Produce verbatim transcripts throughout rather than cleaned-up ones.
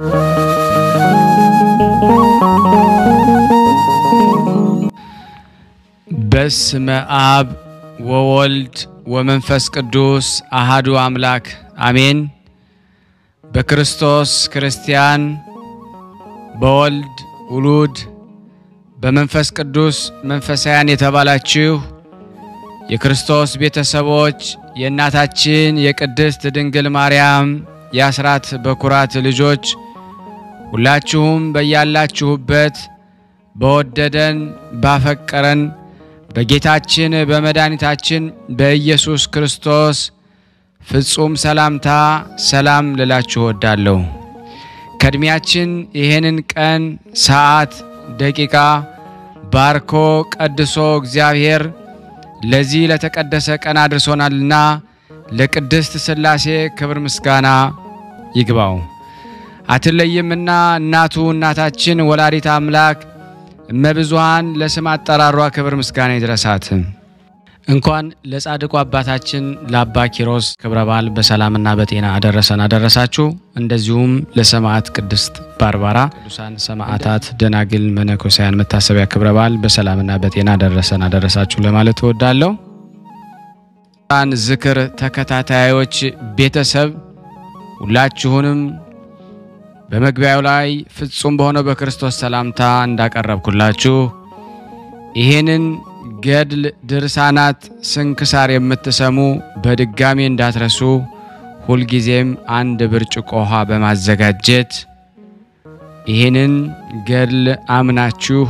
በስመ አብ ወወልድ ወመንፈስ ቅዱስ አሐዱ አምላክ አሜን። በክርስቶስ ክርስቲያን በወልድ ውሉድ በመንፈስ ቅዱስ መንፈሳውያን የተባላችሁ የክርስቶስ ቤተሰቦች የእናታችን የቅድስት ድንግል ማርያም የአስራት በኩራት ልጆች ሁላችሁም በያላችሁበት በወደደን ባፈቀረን በጌታችን በመድኃኒታችን በኢየሱስ ክርስቶስ ፍጹም ሰላምታ ሰላም ልላችሁ ወዳለሁ። ከድሚያችን ይሄንን ቀን ሰዓት ደቂቃ ባርኮ ቀድሶ እግዚአብሔር ለዚህ ለተቀደሰ ቀን አድርሶናልና ለቅድስት ሥላሴ ክብር ምስጋና ይግባው። አትለይምና እናቱ እናታችን ወላዲተ አምላክ እመብዙሃን ለስም አጠራሯ ክብር ምስጋና ይድረሳት። እንኳን ለጻድቁ አባታችን ለአባ ኪሮስ ክብረ በዓል በሰላምና በጤና አደረሰን አደረሳችሁ። እንደዚሁም ለሰማዕት ቅድስት ባርባራ ቅዱሳን ሰማዕታት ደናግል መነኮሳያን መታሰቢያ ክብረ በዓል በሰላምና በጤና አደረሰን አደረሳችሁ ለማለት እወዳለሁ። አን ዝክር ተከታታዮች ቤተሰብ ሁላችሁንም በመግቢያው ላይ ፍጹም በሆነው በክርስቶስ ሰላምታ እንዳቀረብኩላችሁ ይሄንን ገድል ድርሳናት ስንክሳር የምትሰሙ በድጋሚ እንዳትረሱ ሁሉ ጊዜም አንድ ብርጭቆ ውሃ በማዘጋጀት ይሄንን ገድል አምናችሁ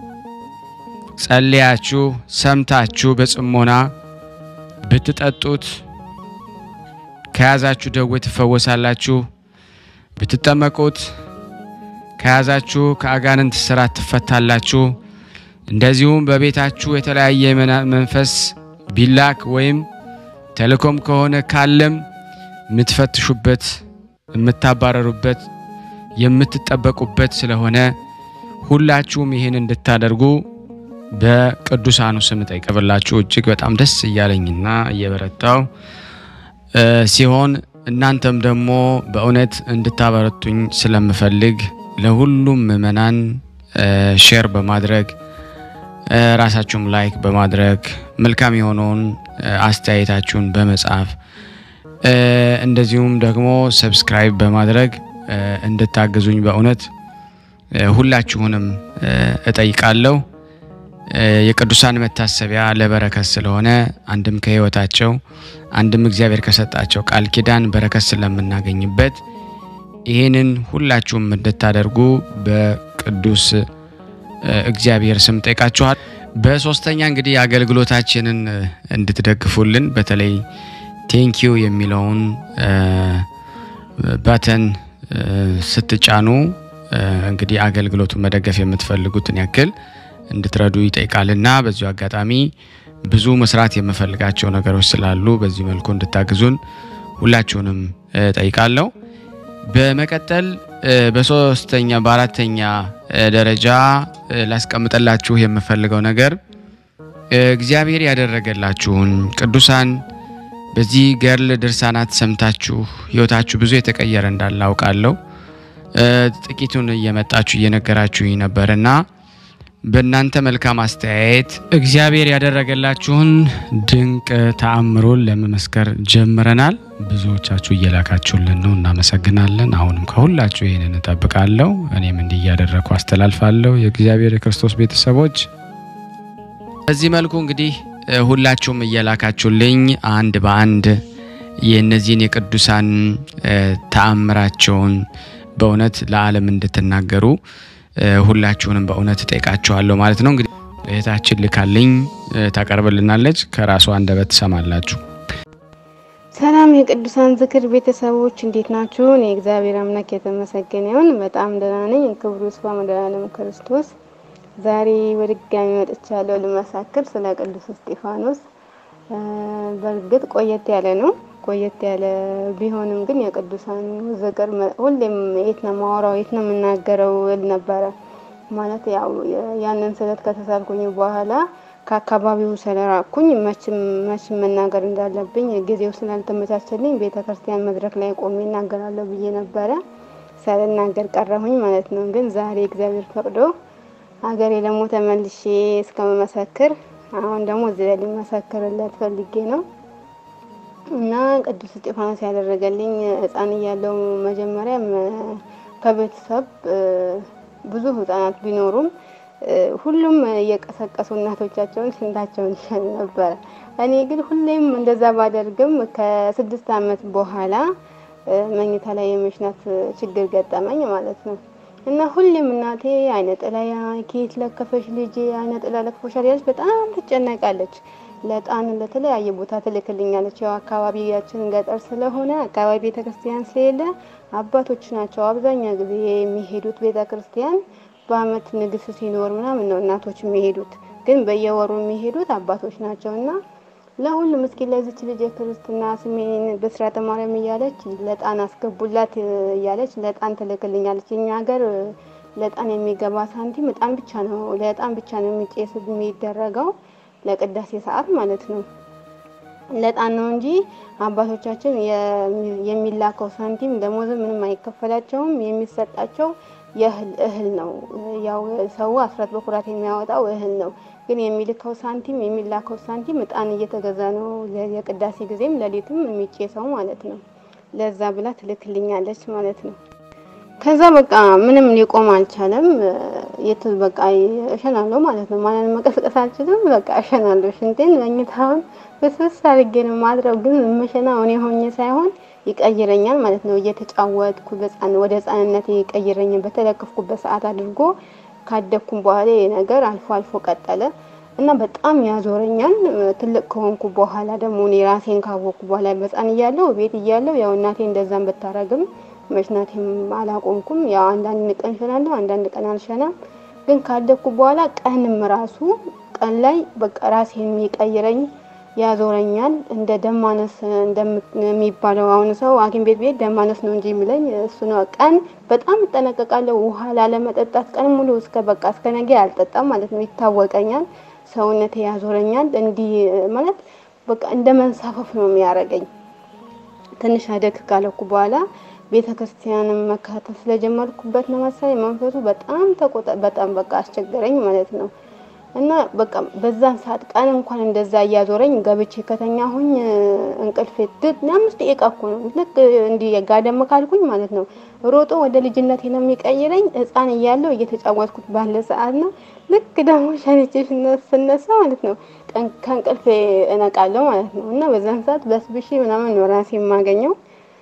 ጸልያችሁ ሰምታችሁ በጽሞና ብትጠጡት ከያዛችሁ ደዌ ትፈወሳላችሁ። ብትጠመቁት ከያዛችሁ ከአጋንንት ስራት ትፈታላችሁ። እንደዚሁም በቤታችሁ የተለያየ መንፈስ ቢላክ ወይም ተልኮም ከሆነ ካለም ምትፈትሹበት የምታባረሩበት የምትጠበቁበት ስለሆነ ሁላችሁም ይሄን እንድታደርጉ በቅዱሳኑ ስም ጠይቀብላችሁ እጅግ በጣም ደስ እያለኝና እየበረታው ሲሆን እናንተም ደግሞ በእውነት እንድታበረቱኝ ስለምፈልግ ለሁሉም ምእመናን ሼር በማድረግ ራሳችሁም ላይክ በማድረግ መልካም የሆነውን አስተያየታችሁን በመጻፍ እንደዚሁም ደግሞ ሰብስክራይብ በማድረግ እንድታግዙኝ በእውነት ሁላችሁንም እጠይቃለሁ። የቅዱሳን መታሰቢያ ለበረከት ስለሆነ አንድም ከህይወታቸው አንድም እግዚአብሔር ከሰጣቸው ቃል ኪዳን በረከት ስለምናገኝበት ይሄንን ሁላችሁም እንድታደርጉ በቅዱስ እግዚአብሔር ስም ጠይቃችኋል። በሶስተኛ እንግዲህ አገልግሎታችንን እንድትደግፉልን በተለይ ቴንኪዩ የሚለውን ባተን ስትጫኑ እንግዲህ አገልግሎቱን መደገፍ የምትፈልጉትን ያክል እንድትረዱ ይጠይቃልና በዚሁ አጋጣሚ ብዙ መስራት የምፈልጋቸው ነገሮች ስላሉ በዚህ መልኩ እንድታግዙን ሁላችሁንም ጠይቃለሁ። በመቀጠል በሶስተኛ በአራተኛ ደረጃ ላስቀምጥላችሁ የምፈልገው ነገር እግዚአብሔር ያደረገላችሁን ቅዱሳን በዚህ ገድል ድርሳናት ሰምታችሁ ህይወታችሁ ብዙ የተቀየረ እንዳለ አውቃለሁ። ጥቂቱን እየመጣችሁ እየነገራችሁኝ ነበርና በእናንተ መልካም አስተያየት እግዚአብሔር ያደረገላችሁን ድንቅ ተአምሩን ለመመስከር ጀምረናል። ብዙዎቻችሁ እየላካችሁልን ነው፣ እናመሰግናለን። አሁንም ከሁላችሁ ይሄንን ተጠብቃለሁ። እኔም እንዲህ ያደረኩ አስተላልፋለሁ። የእግዚአብሔር የክርስቶስ ቤተሰቦች በዚህ መልኩ እንግዲህ ሁላችሁም እየላካችሁልኝ አንድ በአንድ የነዚህን የቅዱሳን ተአምራቸውን በእውነት ለዓለም እንድትናገሩ ሁላችሁንም በእውነት ጠይቃችኋለሁ ማለት ነው። እንግዲህ እህታችን ልካልኝ ታቀርብልናለች፣ ከራሷ አንደበት ሰማላችሁ። ሰላም የቅዱሳን ዝክር ቤተሰቦች እንዴት ናችሁ? እኔ እግዚአብሔር አምላክ የተመሰገነ ይሁን በጣም ደህና ነኝ። ክብሩ ይስፋ መድኃኔዓለም ክርስቶስ። ዛሬ በድጋሚ መጥቻለሁ ለማሳከር ስለ ቅዱስ እስጢፋኖስ። በርግጥ ቆየት ያለ ነው ቆየት ያለ ቢሆንም ግን የቅዱሳን ዝክር ሁሌም የት ነው ማወራው የት ነው መናገረው ነበር ማለት ያው ያንን ስለት ከተሳልኩኝ በኋላ ከአካባቢው ስለራኩኝ መችም መችም መናገር እንዳለብኝ ጊዜው ስላልተመቻቸልኝ ቤተክርስቲያን መድረክ ላይ ቆሜ እናገራለሁ ብዬ ነበር። ሳልናገር ቀረሁኝ ማለት ነው። ግን ዛሬ እግዚአብሔር ፈቅዶ ሀገሬ ደግሞ ተመልሼ እስከመሰክር አሁን ደግሞ እዚህ ላይ ልመሰክርለት ፈልጌ ነው። እና ቅዱስ እስጢፋኖስ ያደረገልኝ ሕፃን እያለሁ መጀመሪያ ከቤተሰብ ብዙ ሕፃናት ቢኖሩም ሁሉም የቀሰቀሱ እናቶቻቸውን ሽንታቸውን ይሸኑ ነበር። እኔ ግን ሁሌም እንደዛ ባደርግም ከስድስት አመት በኋላ መኝታ ላይ የመሽናት ችግር ገጠመኝ ማለት ነው። እና ሁሌም እናቴ አይነ ጥላያ ኬት ለከፈሽ ልጅ አይነ ጥላ ለከፈሻል ያለች በጣም ትጨነቃለች። ለጣን ለተለያየ ቦታ ትልክልኛለች። ያው አካባቢያችን ገጠር ስለሆነ አካባቢ ቤተክርስቲያን ስለሌለ አባቶች ናቸው አብዛኛው ጊዜ የሚሄዱት ቤተክርስቲያን። በአመት ንግስ ሲኖር ምናምን ነው እናቶች የሚሄዱት፣ ግን በየወሩ የሚሄዱት አባቶች ናቸውና ለሁሉም እስኪ ለዚች ልጅ የክርስትና ስሜን በስራተ ማርያም እያለች ለጣን አስገቡላት እያለች ለጣን ትልክልኛለች። እኛ ሀገር ለጣን የሚገባ ሳንቲም እጣን ብቻ ነው፣ ለጣን ብቻ ነው የሚጨስ የሚደረገው ለቅዳሴ ሰዓት ማለት ነው። ለጣን ነው እንጂ አባቶቻችን የሚላከው ሳንቲም ደሞዝ ምንም አይከፈላቸውም። የሚሰጣቸው የእህል እህል ነው። ያው ሰው አስራት በኩራት የሚያወጣው እህል ነው። ግን የሚልከው ሳንቲም የሚላከው ሳንቲም እጣን እየተገዛ ነው የቅዳሴ ጊዜም ለሊትም የሚጨሰው ማለት ነው። ለዛ ብላ ትልክልኛለች ማለት ነው። ከዛ በቃ ምንም ሊቆም አልቻለም። የት በቃ እሸናለሁ ማለት ነው። ማንንም መቀስቀስ አልችልም። በቃ እሸናለሁ። ሽንቴን መኝታውን በስብስ አድርጌ ነው ማድረው። ግን መሸናው እኔ ሆኜ ሳይሆን ይቀይረኛል ማለት ነው። እየተጫወትኩ በጻን ወደ ጻንነት ይቀይረኝ በተለከፍኩበት ሰዓት አድርጎ ካደኩም በኋላ ነገር አልፎ አልፎ ቀጠለ እና በጣም ያዞረኛል። ትልቅ ከሆንኩ በኋላ ደግሞ እኔ ራሴን ካወቅኩ በኋላ በጻን እያለሁ ቤት እያለሁ ያው እናቴ እንደዛም በታረግም መሽናቴም አላቆምኩም። ያው አንዳንድ ቀን ሸናለሁ አንዳንድ ቀን አልሸናም። ግን ካደኩ በኋላ ቀንም ራሱ ቀን ላይ በቃ ራሴን የሚቀይረኝ ያዞረኛል። እንደ ደማነስ እንደሚባለው አሁን ሰው ሐኪም ቤት ቤት ደማነስ ነው እንጂ የሚለኝ እሱ ነው። ቀን በጣም እጠነቀቃለሁ። ውሃ ላለመጠጣት ቀን ሙሉ እስከ በቃ እስከ ነገ አልጠጣም ማለት ነው። ይታወቀኛል። ሰውነቴ ያዞረኛል። እንዲህ ማለት በቃ እንደ መንሳፈፍ ነው የሚያረጋኝ። ትንሽ አደግ ካለኩ በኋላ ቤተክርስቲያንም መካተል ስለጀመርኩበት ነው መሰለኝ መንፈሱ በጣም ተቆጣ በጣም በቃ አስቸገረኝ ማለት ነው። እና በቃ በዛን ሰዓት ቀን እንኳን እንደዛ ያዞረኝ ገብቼ ከተኛሁኝ እንቅልፍ ድድ አምስት ደቂቃ እኮ ነው ልክ እንዲ ጋደም ካልኩኝ ማለት ነው ሮጦ ወደ ልጅነቴ ነው የሚቀይረኝ። ሕፃን እያለሁ እየተጫወትኩት ባለ ሰዓት ነው ልክ ደግሞ ሸንቼ ስነሳ ማለት ነው ከእንቅልፍ እነቃለሁ ማለት ነው። እና በዛን ሰዓት በስብሺ ምናምን ነው ራሴ የማገኘው።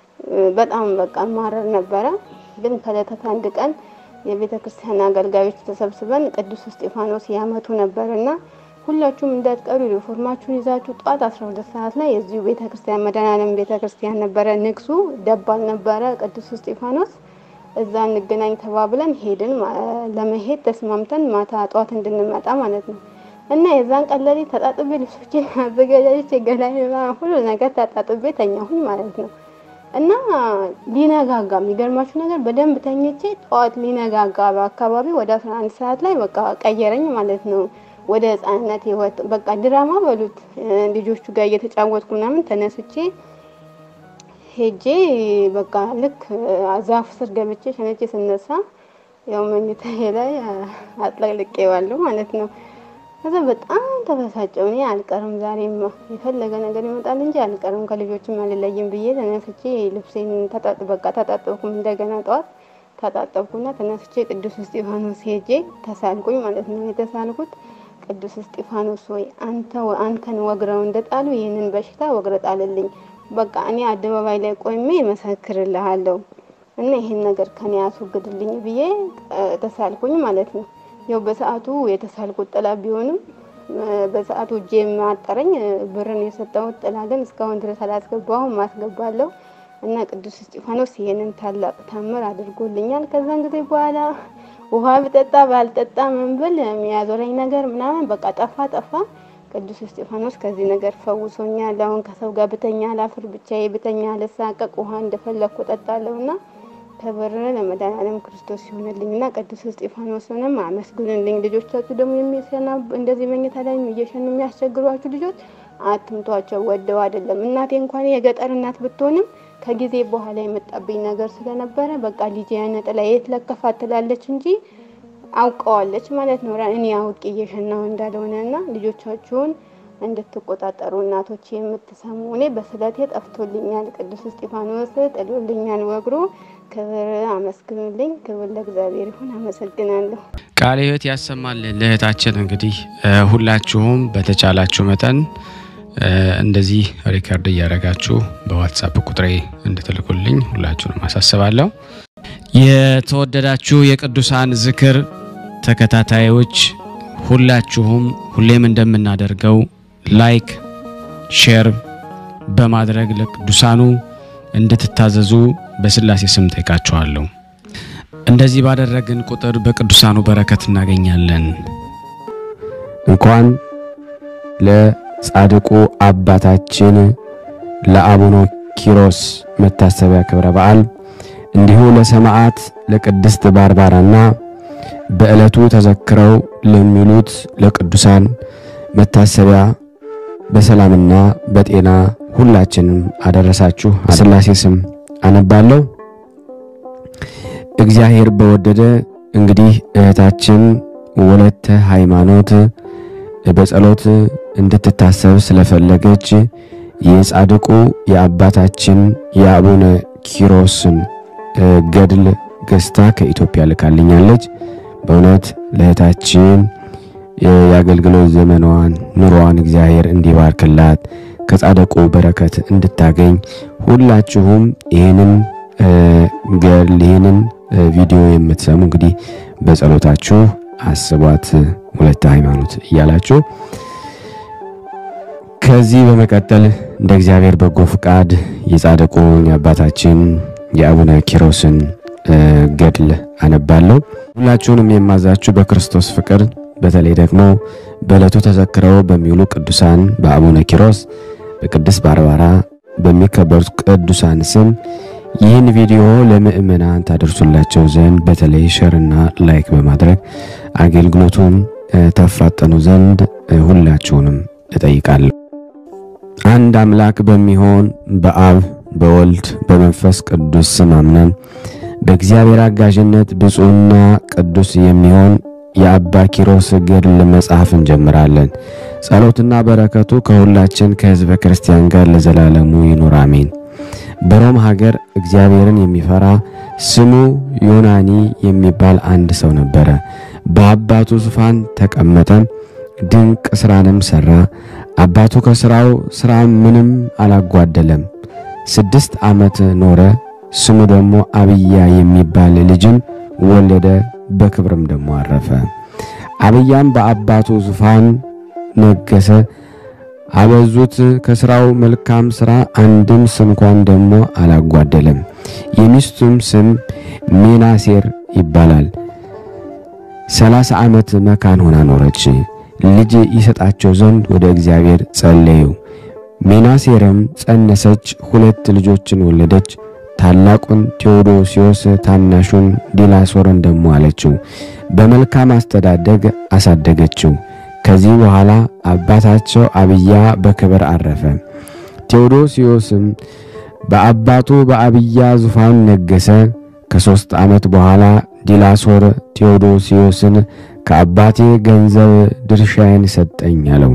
በጣም በቃ ማረር ነበረ። ግን ከለታት አንድ ቀን የቤተክርስቲያን አገልጋዮች ተሰብስበን ቅዱስ እስጢፋኖስ ያመቱ ነበርና ሁላችሁም እንዳትቀሩ ሪፎርማችሁን ይዛችሁ ጧት አስራ ሁለት ሰዓት ላይ የዚሁ ቤተክርስቲያን መድኃኔዓለም ቤተክርስቲያን ነበረ ንግሱ ደባል ነበረ ቅዱስ እስጢፋኖስ። እዛ እንገናኝ ተባብለን ሄድን። ለመሄድ ተስማምተን ማታ ጧት እንድንመጣ ማለት ነው። እና የዛን ቀን ለሊት ተጣጥቤ ልብሶቼን አዘጋጅቼ ገላዬን ሁሉ ነገር ተጣጥቤ ተኛሁኝ ማለት ነው። እና ሊነጋጋ የሚገርማችሁ ነገር በደንብ ተኝቼ ጧት ሊነጋጋ በአካባቢ ወደ አስራ አንድ ሰዓት ላይ በቃ ቀየረኝ ማለት ነው። ወደ ሕፃንነት ህይወት በቃ ድራማ በሉት ልጆቹ ጋር እየተጫወትኩ ምናምን ተነስቼ ሄጄ በቃ ልክ ዛፍ ስር ገብቼ ሸነቼ ስነሳ ያው መኝታዬ ላይ አጥለቅልቄዋለሁ ማለት ነው። ከዛ በጣም ተበሳጨሁ። እኔ አልቀርም ዛሬማ የፈለገ ነገር ይመጣል እንጂ አልቀርም ከልጆችም አልለይም ብዬ ተነስቼ ልብሴን ተጣጥ በቃ ተጣጣብኩኝ። እንደገና ጧት ተጣጣብኩና ተነስቼ ቅዱስ እስጢፋኖስ ሄጄ ተሳልኩኝ ማለት ነው። የተሳልኩት ቅዱስ እስጢፋኖስ ሆይ አንተ አንተን ወግረው እንደጣሉ ይሄንን በሽታ ወግረህ ጣልልኝ። በቃ እኔ አደባባይ ላይ ቆሜ መሰክርልሃለሁ እና ይሄን ነገር ከኔ አስወግድልኝ ብዬ ተሳልኩኝ ማለት ነው። ያው በሰዓቱ የተሳልኩት ጥላ ቢሆንም በሰዓቱ ጄም አጠረኝ ብርን የሰጠው ጥላ ግን እስካሁን ድረስ አላስገባሁም ማስገባለሁ። እና ቅዱስ እስጢፋኖስ ይሄንን ታላቅ ታምር አድርጎልኛል። ከዛን ጊዜ በኋላ ውሃ ብጠጣ ባልጠጣ መንበል የሚያዞረኝ ነገር ምናምን በቃ ጠፋ ጠፋ። ቅዱስ እስጢፋኖስ ከዚህ ነገር ፈውሶኛል። አሁን ከሰው ጋር ብተኛ አላፍር፣ ብቻዬ ብተኛ አልሳቀቅ፣ ውሃ እንደፈለኩ ጠጣለሁና ተበረረ ለመድኃኔዓለም ክርስቶስ ይሁንልኝና ቅዱስ እስጢፋኖስንም አመስግኑልኝ። ልጆቻችሁ ደግሞ የሚሰና እንደዚህ መኝታ ላይ እየሸኑ የሚያስቸግሯችሁ ልጆች አትምቷቸው፣ ወደው አይደለም። እናቴ እንኳን የገጠር እናት ብትሆንም ከጊዜ በኋላ የመጣብኝ ነገር ስለነበረ በቃ ልጅ ያነጠላ የት ለከፋት ትላለች እንጂ አውቀዋለች ማለት ነው እኔ አውቄ እየሸናው እንዳልሆነና ልጆቻችሁን እንድትቆጣጠሩ እናቶች የምትሰሙ እኔ በስለቴ ጠፍቶልኛል ቅዱስ እስጢፋኖስ ጥሎልኛል ወግሮ ክብር አመስግኑልኝ ክብር ለእግዚአብሔር ይሁን አመሰግናለሁ ቃል ህይወት ያሰማል ለእህታችን እንግዲህ ሁላችሁም በተቻላችሁ መጠን እንደዚህ ሪከርድ ያረጋችሁ በዋትስአፕ ቁጥሬ እንድትልኩልኝ ሁላችሁንም አሳስባለሁ የተወደዳችሁ የቅዱሳን ዝክር ተከታታዮች ሁላችሁም ሁሌም እንደምናደርገው ላይክ ሼር በማድረግ ለቅዱሳኑ እንድትታዘዙ በስላሴ ስም ጠይቃችኋለሁ እንደዚህ ባደረግን ቁጥር በቅዱሳኑ በረከት እናገኛለን እንኳን ለጻድቁ አባታችን ለአቡነ ኪሮስ መታሰቢያ ክብረ በዓል እንዲሁ ለሰማዕት ለቅድስት ባርባራና በእለቱ ተዘክረው ለሚሉት ለቅዱሳን መታሰቢያ በሰላምና በጤና ሁላችንም አደረሳችሁ በስላሴ ስም አነባለሁ እግዚአብሔር በወደደ እንግዲህ እህታችን ወለተ ሃይማኖት በጸሎት እንድትታሰብ ስለፈለገች የጻድቁ የአባታችን የአቡነ ኪሮስን ገድል ገስታ ከኢትዮጵያ ልካልኛለች በእውነት ለእህታችን የአገልግሎት ዘመኗን ኑሮዋን እግዚአብሔር እንዲባርክላት ከጻድቁ በረከት እንድታገኝ ሁላችሁም ይሄንን ገድል ይሄንን ቪዲዮ የምትሰሙ እንግዲህ በጸሎታችሁ አስቧት ወለተ ሃይማኖት እያላችሁ ከዚህ በመቀጠል እንደ እግዚአብሔር በጎ ፍቃድ የጻድቁን የአባታችን የአቡነ ኪሮስን ገድል አነባለሁ ሁላችሁንም የማዛችሁ በክርስቶስ ፍቅር በተለይ ደግሞ በእለቱ ተዘክረው በሚውሉ ቅዱሳን በአቡነ ኪሮስ በቅድስት ባርባራ በሚከበሩት ቅዱሳን ስም ይህን ቪዲዮ ለምእመናን ታደርሱላቸው ዘንድ በተለይ ሼርና ላይክ በማድረግ አገልግሎቱን ተፋጠኑ ዘንድ ሁላችሁንም እጠይቃለሁ አንድ አምላክ በሚሆን በአብ በወልድ በመንፈስ ቅዱስ ስም አምነን በእግዚአብሔር አጋዥነት ብፁዕና ቅዱስ የሚሆን የአባ ኪሮስ ገድል መጽሐፍ እንጀምራለን ጸሎትና በረከቱ ከሁላችን ከሕዝበ ክርስቲያን ጋር ለዘላለሙ ይኑር አሜን በሮም ሀገር እግዚአብሔርን የሚፈራ ስሙ ዮናኒ የሚባል አንድ ሰው ነበረ በአባቱ ዙፋን ተቀመጠ ድንቅ ስራንም ሰራ አባቱ ከስራው ስራ ምንም አላጓደለም ስድስት ዓመት ኖረ ስሙ ደግሞ አብያ የሚባል ልጅን ወለደ በክብርም ደግሞ አረፈ አብያም በአባቱ ዙፋን ነገሰ አበዙት ከስራው መልካም ስራ አንድም ስንኳን ደግሞ አላጓደለም የሚስቱም ስም ሚናሴር ይባላል ሰላሳ ዓመት መካን ሆና ኖረች ልጅ ይሰጣቸው ዘንድ ወደ እግዚአብሔር ጸለዩ ሚናሴርም ጸነሰች ሁለት ልጆችን ወለደች ታላቁን ቴዎዶሲዮስ ታናሹን ዲላሶርን ደሞ አለችው በመልካም አስተዳደግ አሳደገችው ከዚህ በኋላ አባታቸው አብያ በክብር አረፈ ቴዎዶሲዮስም በአባቱ በአብያ ዙፋን ነገሰ ከሶስት ዓመት በኋላ ዲላሶር ቴዎዶሲዮስን ከአባቴ ገንዘብ ድርሻዬን ሰጠኝ አለው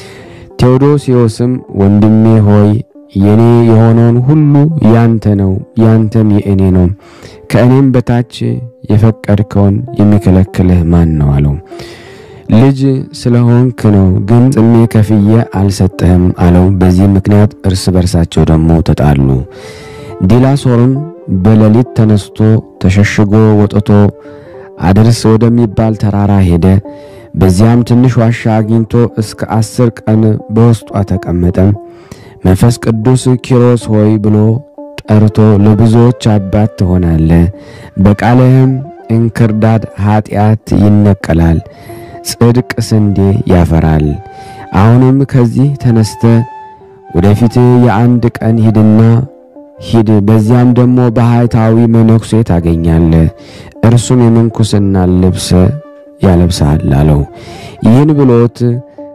ቴዎዶሲዮስም ወንድሜ ሆይ የኔ የሆነውን ሁሉ ያንተ ነው ያንተም የእኔ ነው ከእኔም በታች የፈቀድከውን የሚከለክልህ ማን ነው አለው ልጅ ስለሆንክ ነው ግን ጽሜ ከፍዬ አልሰጠህም አለው በዚህ ምክንያት እርስ በርሳቸው ደግሞ ተጣሉ ዲላሶርም በሌሊት ተነስቶ ተሸሽጎ ወጥቶ አድርስ ወደሚባል ተራራ ሄደ በዚያም ትንሽ ዋሻ አግኝቶ እስከ አስር ቀን በውስጧ ተቀመጠ መንፈስ ቅዱስ ኪሮስ ሆይ ብሎ ጠርቶ ለብዙዎች አባት ትሆናለህ በቃልህም እንክርዳድ ኃጢአት ይነቀላል ጽድቅ ስንዴ ያፈራል አሁንም ከዚህ ተነስተ ወደፊት የአንድ ቀን ሂድና ሂድ በዚያም ደግሞ በሃይታዊ መነኩሴ ታገኛለህ እርሱም የምንኩስና ልብስ ያለብሳል አለው ይህን ብሎት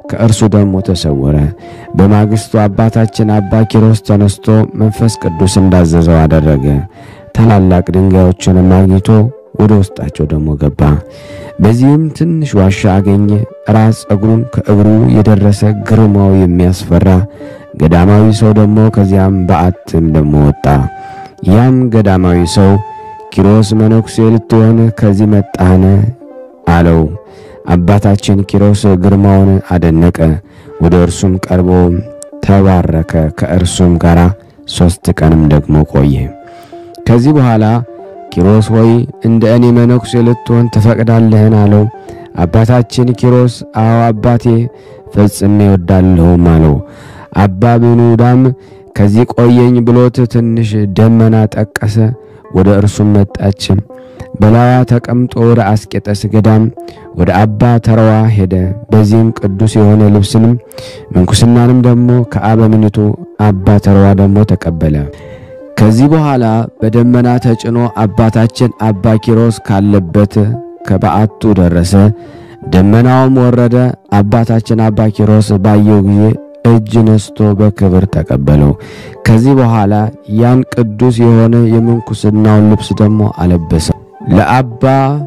ከእርሱ ደግሞ ተሰወረ። በማግስቱ አባታችን አባ ኪሮስ ተነስቶ መንፈስ ቅዱስ እንዳዘዘው አደረገ። ታላላቅ ድንጋዮችንም አግኝቶ ወደ ውስጣቸው ደግሞ ገባ። በዚህም ትንሽ ዋሻ አገኘ። ራስ ጸጉሩን ከእግሩ የደረሰ ግርማው የሚያስፈራ ገዳማዊ ሰው ደግሞ ከዚያም በዓትም ደግሞ ወጣ። ያም ገዳማዊ ሰው ኪሮስ መነኩሴ ልትሆን ከዚህ መጣህን አለው። አባታችን ኪሮስ ግርማውን አደነቀ። ወደ እርሱም ቀርቦ ተባረከ። ከእርሱም ጋር ሶስት ቀንም ደግሞ ቆየ። ከዚህ በኋላ ኪሮስ ሆይ እንደ እኔ መነኩሴ ልትሆን ትፈቅዳለህን አለው። አባታችን ኪሮስ አዎ አባቴ ፈጽሜ እወዳለሁም አለው። አባ ብኑዳም ከዚህ ቆየኝ ብሎት ትንሽ ደመና ጠቀሰ። ወደ እርሱም መጣች። በላዋ ተቀምጦ ወደ አስቄጠስ ገዳም ወደ አባ ተረዋ ሄደ። በዚህም ቅዱስ የሆነ ልብስንም ምንኩስናንም ደግሞ ከአበምኔቱ አባ ተረዋ ደግሞ ተቀበለ። ከዚህ በኋላ በደመና ተጭኖ አባታችን አባ ኪሮስ ካለበት ከበዓቱ ደረሰ። ደመናውም ወረደ። አባታችን አባ ኪሮስ ባየው ጊዜ እጅ ነስቶ በክብር ተቀበለው። ከዚህ በኋላ ያን ቅዱስ የሆነ የምንኩስናውን ልብስ ደግሞ አለበሰው። ለአባ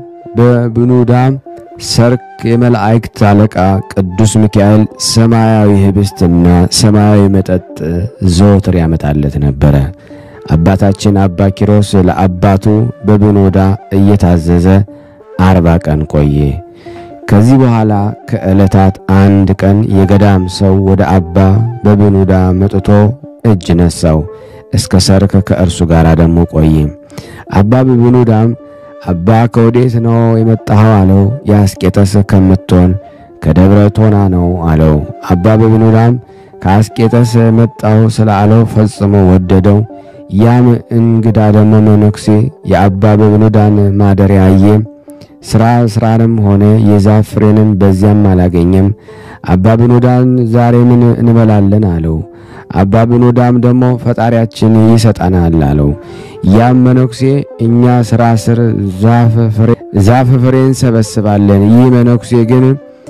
በብኑዳም ሰርክ የመላእክት አለቃ ቅዱስ ሚካኤል ሰማያዊ ህብስትና ሰማያዊ መጠጥ ዘወትር ያመጣለት ነበረ። አባታችን አባ ኪሮስ ለአባቱ በብኑዳ እየታዘዘ አርባ ቀን ቆየ። ከዚህ በኋላ ከዕለታት አንድ ቀን የገዳም ሰው ወደ አባ በብኑዳ መጥቶ እጅ ነሳው። እስከ ሰርክ ከእርሱ ጋር ደግሞ ቆየ። አባ በብኑዳም አባ ከወዴት ነው የመጣኸው አለው። የአስቄጠስ ከምትሆን ከደብረ ቶና ነው አለው። አባ በብኑዳም ከአስቄጠስ መጣው ስላለው ፈጽሞ ወደደው። ያም እንግዳ ደግሞ መነኩሴ የአባ በብኑዳን ማደሪያ አየ። ስራ ስራንም ሆነ የዛፍ ፍሬንም በዚያም አላገኘም። አባ ብኑዳን ዛሬ ምን እንበላለን አለው። አባ ብኑዳም ደግሞ ፈጣሪያችን ይሰጣናል አለው። ያም መነኩሴ እኛ ስራ ስር ዛፍ ፍሬ ዛፍ ፍሬን ሰበስባለን፣ ይህ መነኩሴ ግን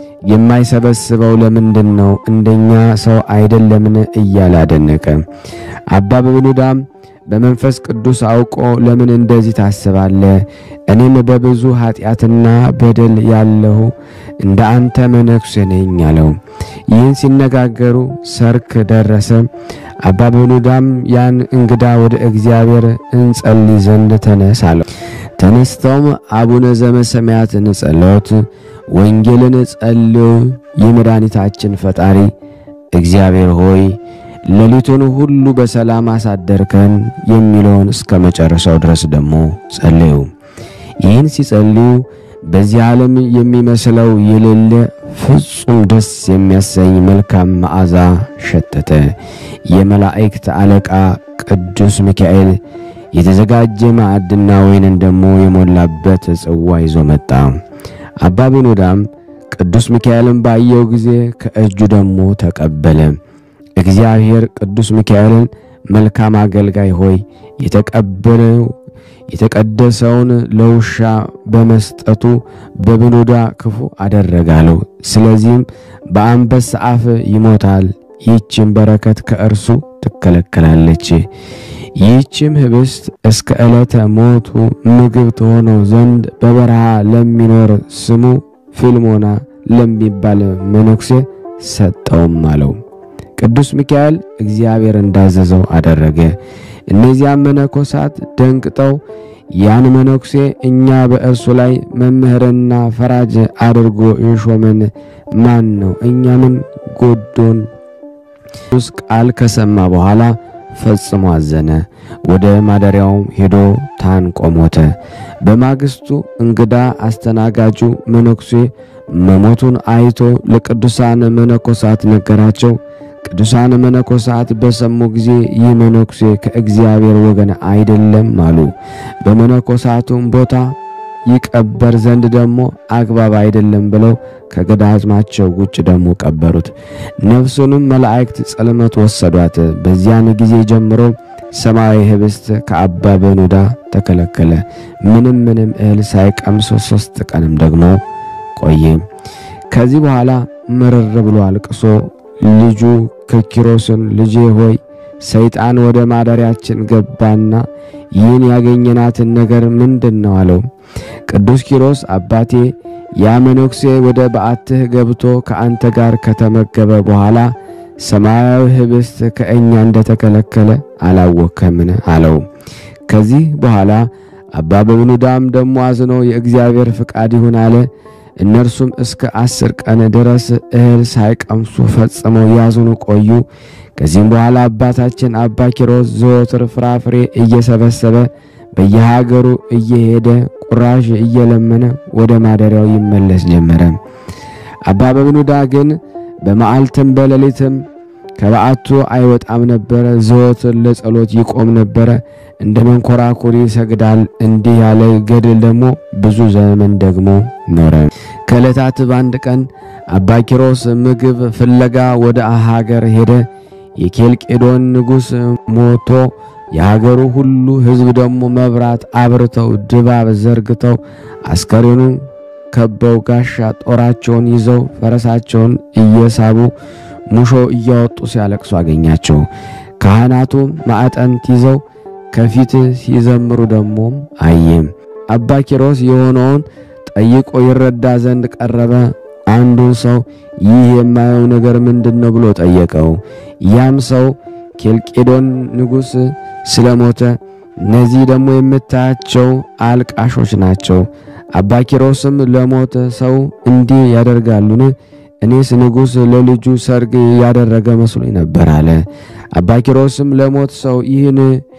የማይሰበስበው ለምንድን ነው? እንደኛ ሰው አይደለምን? እያለ አደነቀ። አባ ብኑዳም በመንፈስ ቅዱስ አውቆ ለምን እንደዚህ ታስባለህ? እኔም በብዙ ኃጢአትና በደል ያለሁ እንደ አንተ መነኩሴ ነኝ አለው። ይህን ሲነጋገሩ ሰርክ ደረሰ። አባ ብኑዳም ያን እንግዳ ወደ እግዚአብሔር እንጸልይ ዘንድ ተነስ አለው። ተነስተውም አቡነ ዘበሰማያትን ጸሎት ወንጌልን ጸልዩ። የመድኃኒታችን ፈጣሪ እግዚአብሔር ሆይ ሌሊቱን ሁሉ በሰላም አሳደርከን የሚለውን እስከ መጨረሻው ድረስ ደግሞ ጸልዩ። ይህን ሲጸልዩ በዚህ ዓለም የሚመስለው የሌለ ፍጹም ደስ የሚያሰኝ መልካም መዓዛ ሸተተ። የመላእክት አለቃ ቅዱስ ሚካኤል የተዘጋጀ ማዕድና ወይንን ደግሞ የሞላበት ጽዋ ይዞ መጣ። አባ ብኑዳም ቅዱስ ሚካኤልን ባየው ጊዜ ከእጁ ደግሞ ተቀበለ። እግዚአብሔር ቅዱስ ሚካኤልን መልካም አገልጋይ ሆይ የተቀበለው የተቀደሰውን ለውሻ በመስጠቱ በብኑዳ ክፉ አደረጋለው። ስለዚህም በአንበሳ አፍ ይሞታል። ይህችም በረከት ከእርሱ ትከለከላለች። ይህችም ህብስት እስከ ዕለተ ሞቱ ምግብ ትሆነው ዘንድ በበረሃ ለሚኖር ስሙ ፊልሞና ለሚባል መነኩሴ ሰጠውም አለው። ቅዱስ ሚካኤል እግዚአብሔር እንዳዘዘው አደረገ። እነዚያም መነኮሳት ደንቅጠው ያን መነኩሴ እኛ በእርሱ ላይ መምህርና ፈራጅ አድርጎ የሾመን ማን ነው? እኛ ምን ጎዶን? ኢየሱስ ቃል ከሰማ በኋላ ፈጽሞ አዘነ። ወደ ማደሪያው ሄዶ ታንቆ ሞተ። በማግስቱ እንግዳ አስተናጋጁ መነኩሴ መሞቱን አይቶ ለቅዱሳን መነኮሳት ነገራቸው። ቅዱሳን መነኮሳት በሰሙ ጊዜ ይህ መነኩሴ ከእግዚአብሔር ወገን አይደለም አሉ። በመነኮሳቱም ቦታ ይቀበር ዘንድ ደግሞ አግባብ አይደለም ብለው ከገዳዝማቸው ውጭ ደግሞ ቀበሩት። ነፍሱንም መላእክት ጸልመት ወሰዷት። በዚያን ጊዜ ጀምሮ ሰማያዊ ህብስት ከአባ ብኑዳ ተከለከለ። ምንም ምንም እህል ሳይቀምስ ሶስት ቀንም ደግሞ ቆየ። ከዚህ በኋላ ምርር ብሎ አልቅሶ ልጁ ኪሮስን ልጄ ሆይ ሰይጣን ወደ ማደሪያችን ገባና ይህን ያገኘናትን ነገር ምንድነው አለው። ቅዱስ ኪሮስ አባቴ ያ መነኩሴ ወደ በዓትህ ገብቶ ከአንተ ጋር ከተመገበ በኋላ ሰማያዊ ህብስት ከእኛ እንደተከለከለ አላወከምን አለው። ከዚህ በኋላ አባ በብኑዳም ደሞ አዝኖ የእግዚአብሔር ፍቃድ ይሁን አለ። እነርሱም እስከ አስር ቀን ድረስ እህል ሳይቀምሱ ፈጽመው ያዝኑ ቆዩ። ከዚህም በኋላ አባታችን አባ ኪሮስ ዘወትር ፍራፍሬ እየሰበሰበ በየሀገሩ እየሄደ ቁራሽ እየለመነ ወደ ማደሪያው ይመለስ ጀመረ። አባ በብኑዳ ግን በመዓልትም በሌሊትም ከበዓቱ አይወጣም ነበር። ዘወትር ለጸሎት ይቆም ነበር፣ እንደ መንኮራኩር ይሰግዳል። እንዲህ ያለ ገድል ደግሞ ብዙ ዘመን ደግሞ ኖረ። ከዕለታት በአንድ ቀን አባ ኪሮስ ምግብ ፍለጋ ወደ ሀገር ሄደ። የኬልቄዶን ንጉሥ ሞቶ የሀገሩ ሁሉ ሕዝብ ደግሞ መብራት አብርተው ድባብ ዘርግተው አስከሬኑን ከበው ጋሻ ጦራቸውን ይዘው ፈረሳቸውን እየሳቡ ሙሾ እያወጡ ሲያለቅሱ አገኛቸው። ካህናቱ ማዕጠንት ይዘው ከፊት ሲዘምሩ ደግሞ አየም። አባ ኪሮስ የሆነውን ጠይቆ ይረዳ ዘንድ ቀረበ። አንዱ ሰው ይህ የማየው ነገር ምንድነው ብሎ ጠየቀው። ያም ሰው ኬልቄዶን ንጉሥ ስለሞተ እነዚህ ደግሞ የምታያቸው አልቃሾች ናቸው። አባ ኪሮስም ለሞተ ሰው እንዲህ ያደርጋሉን? እኔስ ንጉሥ ለልጁ ሰርግ ያደረገ መስሎኝ ነበር አለ። አባ ኪሮስም ለሞት ሰው ይህን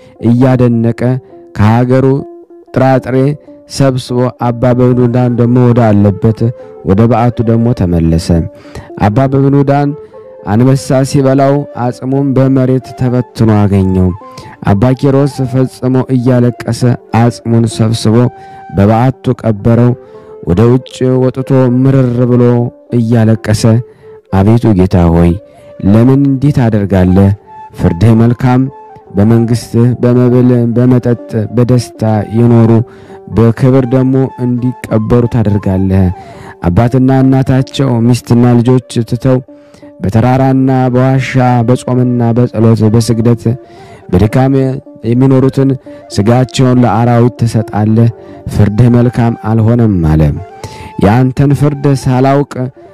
እያደነቀ ከሀገሩ ጥራጥሬ ሰብስቦ አባ በብኑዳን ደግሞ ወደ አለበት ወደ በዓቱ ደግሞ ተመለሰ። አባ በብኑዳን አንበሳ ሲበላው አጽሙም በመሬት ተበትኖ አገኘው። አባ ኪሮስ ፈጽሞ እያለቀሰ አጽሙን ሰብስቦ በበዓቱ ቀበረው። ወደ ውጭ ወጥቶ ምርር ብሎ እያለቀሰ አቤቱ ጌታ ሆይ ለምን እንዲህ ታደርጋለህ? ፍርድህ መልካም፣ በመንግሥትህ በመብል በመጠጥ በደስታ የኖሩ በክብር ደግሞ እንዲቀበሩ ታደርጋለህ። አባትና እናታቸው ሚስትና ልጆች ትተው በተራራና በዋሻ በጾምና በጸሎት በስግደት በድካም የሚኖሩትን ስጋቸውን ለአራዊት ትሰጣለህ። ፍርድህ መልካም አልሆነም አለ። ያንተን ፍርድ ሳላውቅ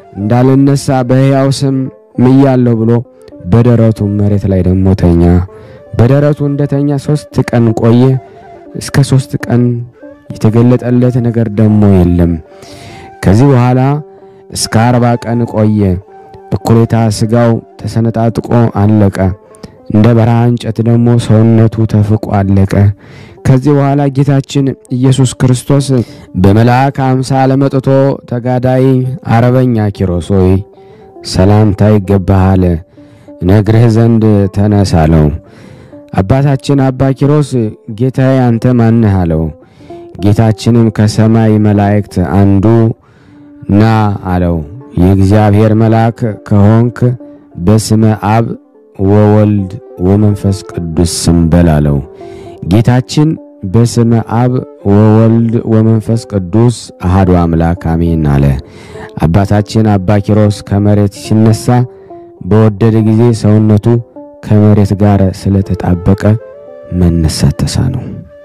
እንዳልነሳ በሕያው ስም ምያለሁ ብሎ በደረቱ መሬት ላይ ደግሞ ተኛ። በደረቱ እንደተኛ ሶስት ቀን ቆየ። እስከ ሶስት ቀን የተገለጠለት ነገር ደግሞ የለም። ከዚህ በኋላ እስከ አርባ ቀን ቆየ። እኩሌታ ስጋው ተሰነጣጥቆ አለቀ። እንደ በረሃ እንጨት ደግሞ ሰውነቱ ተፍቆ አለቀ። ከዚህ በኋላ ጌታችን ኢየሱስ ክርስቶስ በመልአክ አምሳል መጥቶ ተጋዳይ አረበኛ ኪሮስ ሆይ ሰላምታ ይገባሃል፣ ነግርህ ዘንድ ተነስ አለው። አባታችን አባ ኪሮስ ጌታዬ አንተ ማነህ አለው። ጌታችንም ከሰማይ መላእክት አንዱ ና አለው። የእግዚአብሔር መልአክ ከሆንክ በስመ አብ ወወልድ ወመንፈስ ቅዱስ ስም በል አለው። ጌታችን በስመ አብ ወወልድ ወመንፈስ ቅዱስ አሐዱ አምላክ አሜን አለ። አባታችን አባ ኪሮስ ከመሬት ሲነሳ በወደደ ጊዜ ሰውነቱ ከመሬት ጋር ስለተጣበቀ መነሳት ተሳነው።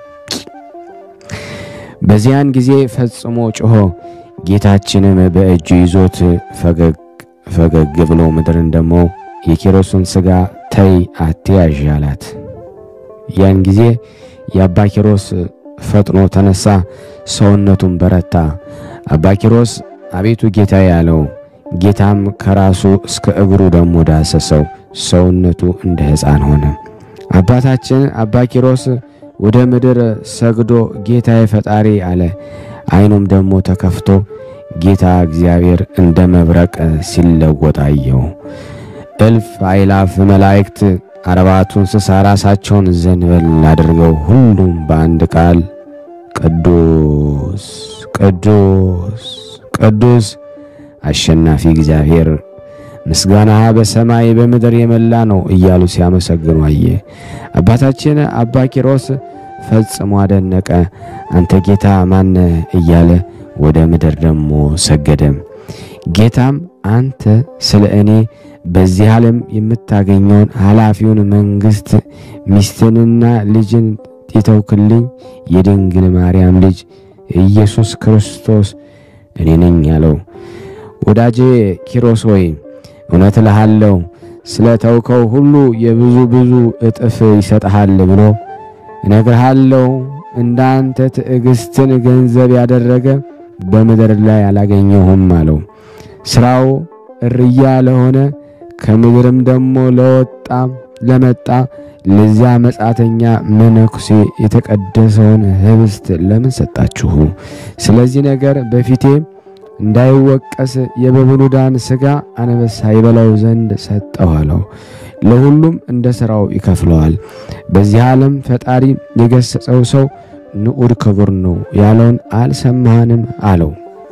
በዚያን ጊዜ ፈጽሞ ጮሆ ጌታችንም በእጁ ይዞት ፈገግ ፈገግ ብሎ ምድርን ደግሞ የኪሮስን ስጋ ተይ አትያዥ አላት። ያን ጊዜ የአባ ኪሮስ ፈጥኖ ተነሳ፣ ሰውነቱን በረታ። አባ ኪሮስ አቤቱ ጌታዬ አለው። ጌታም ከራሱ እስከ እግሩ ደግሞ ዳሰሰው፣ ሰውነቱ እንደ ሕፃን ሆነ። አባታችን አባ ኪሮስ ወደ ምድር ሰግዶ ጌታዬ ፈጣሪ አለ። ዓይኑም ደግሞ ተከፍቶ ጌታ እግዚአብሔር እንደ መብረቅ ሲለወጥ አየው። እልፍ አእላፍ መላእክት አርባቱ እንስሳ ራሳቸውን ዘንበል አድርገው ሁሉም በአንድ ቃል ቅዱስ ቅዱስ ቅዱስ አሸናፊ እግዚአብሔር ምስጋና በሰማይ በምድር የመላ ነው እያሉ ሲያመሰግኑ አየ። አባታችን አባ ኪሮስ ፈጽሞ አደነቀ። አንተ ጌታ ማን እያለ ወደ ምድር ደግሞ ሰገደ። ጌታም አንተ ስለ እኔ በዚህ ዓለም የምታገኘውን ኃላፊውን መንግስት ሚስትንና ልጅን የተውክልኝ የድንግል ማርያም ልጅ ኢየሱስ ክርስቶስ እኔ ነኝ ያለው። ወዳጄ ኪሮስ ሆይ እውነት እልሃለሁ ስለ ተውከው ሁሉ የብዙ ብዙ እጥፍ ይሰጥሃል ብሎ እነግርሃለሁ። እንዳንተ ትዕግስትን ገንዘብ ያደረገ በምድር ላይ አላገኘሁም አለው። ስራው እርያ ለሆነ ከምድርም ደሞ ለወጣ ለመጣ ለዚያ መጻተኛ መነኩሴ የተቀደሰውን ህብስት ለምን ሰጣችሁ? ስለዚህ ነገር በፊቴ እንዳይወቀስ የበብሉዳን ስጋ አንበሳ ይበላው ዘንድ ሰጠው አለው። ለሁሉም እንደ ሥራው ይከፍለዋል። በዚህ ዓለም ፈጣሪ የገሰጸው ሰው ንዑድ ክቡር ነው ያለውን አልሰማህንም አለው።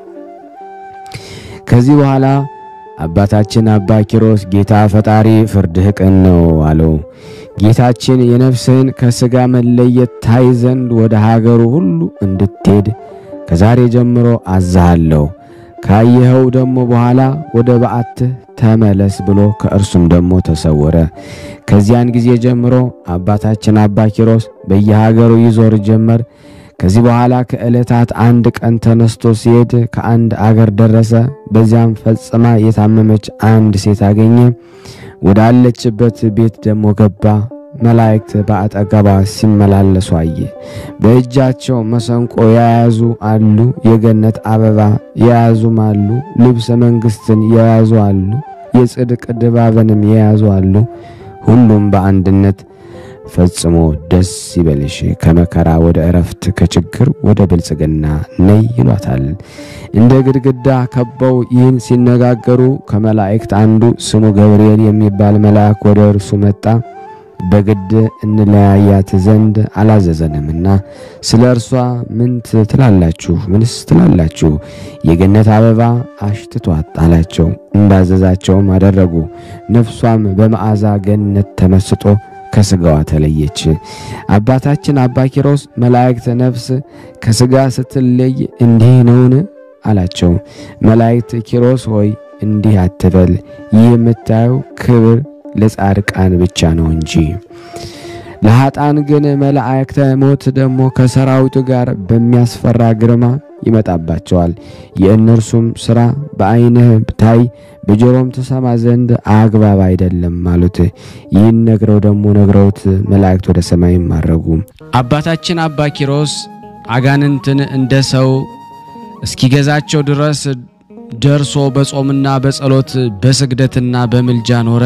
ከዚህ በኋላ አባታችን አባ ኪሮስ ጌታ ፈጣሪ ፍርድህ ቅን ነው አለው። ጌታችን የነፍስህን ከስጋ መለየት ታይ ዘንድ ወደ ሀገሩ ሁሉ እንድትሄድ ከዛሬ ጀምሮ አዛሃለሁ። ካየኸው ደሞ በኋላ ወደ በዓትህ ተመለስ ብሎ ከእርሱም ደሞ ተሰወረ። ከዚያን ጊዜ ጀምሮ አባታችን አባ ኪሮስ በየሀገሩ ይዞር ጀመር። ከዚህ በኋላ ከዕለታት አንድ ቀን ተነስቶ ሲሄድ ከአንድ አገር ደረሰ። በዚያም ፈጽማ የታመመች አንድ ሴት አገኘ። ወዳለችበት ቤት ደሞ ገባ። መላእክት በአጠገቧ ሲመላለሱ አየ። በእጃቸው መሰንቆ የያዙ አሉ፣ የገነት አበባ የያዙም አሉ፣ ልብሰ መንግስትን የያዙ አሉ፣ የጽድቅ ድባብንም የያዙ አሉ። ሁሉም በአንድነት ፈጽሞ ደስ ይበልሽ ከመከራ ወደ ዕረፍት ከችግር ወደ ብልጽግና ነይ ይሏታል። እንደ ግድግዳ ከበው ይህን ሲነጋገሩ ከመላእክት አንዱ ስሙ ገብርኤል የሚባል መልአክ ወደ እርሱ መጣ። በግድ እንለያያት ዘንድ አላዘዘንምና ስለ እርሷ ምን ትላላችሁ? ምንስ ትላላችሁ? የገነት አበባ አሽትቷት አላቸው። እንዳዘዛቸውም አደረጉ። ነፍሷም በመዓዛ ገነት ተመስጦ ከስጋዋ ተለየች። አባታችን አባ ኪሮስ መላእክት ነፍስ ከስጋ ስትለይ እንዲህ ነውን አላቸው። መላእክት ኪሮስ ሆይ እንዲህ አትበል፣ ይህ የምታየው ክብር ለጻድቃን ብቻ ነው እንጂ ለኃጥአን ግን መላእክተ ሞት ደሞ ከሰራዊቱ ጋር በሚያስፈራ ግርማ ይመጣባቸዋል። የእነርሱም ሥራ በዓይንህ ታይ በጆሮም ተሰማ ዘንድ አግባብ አይደለም ማለት። ይህን ነግረው ደሞ ነግረውት መላእክት ወደ ሰማይ ማረጉ። አባታችን አባ ኪሮስ አጋንንትን እንደ ሰው እስኪገዛቸው ድረስ ደርሶ በጾምና በጸሎት በስግደትና በምልጃ ኖረ።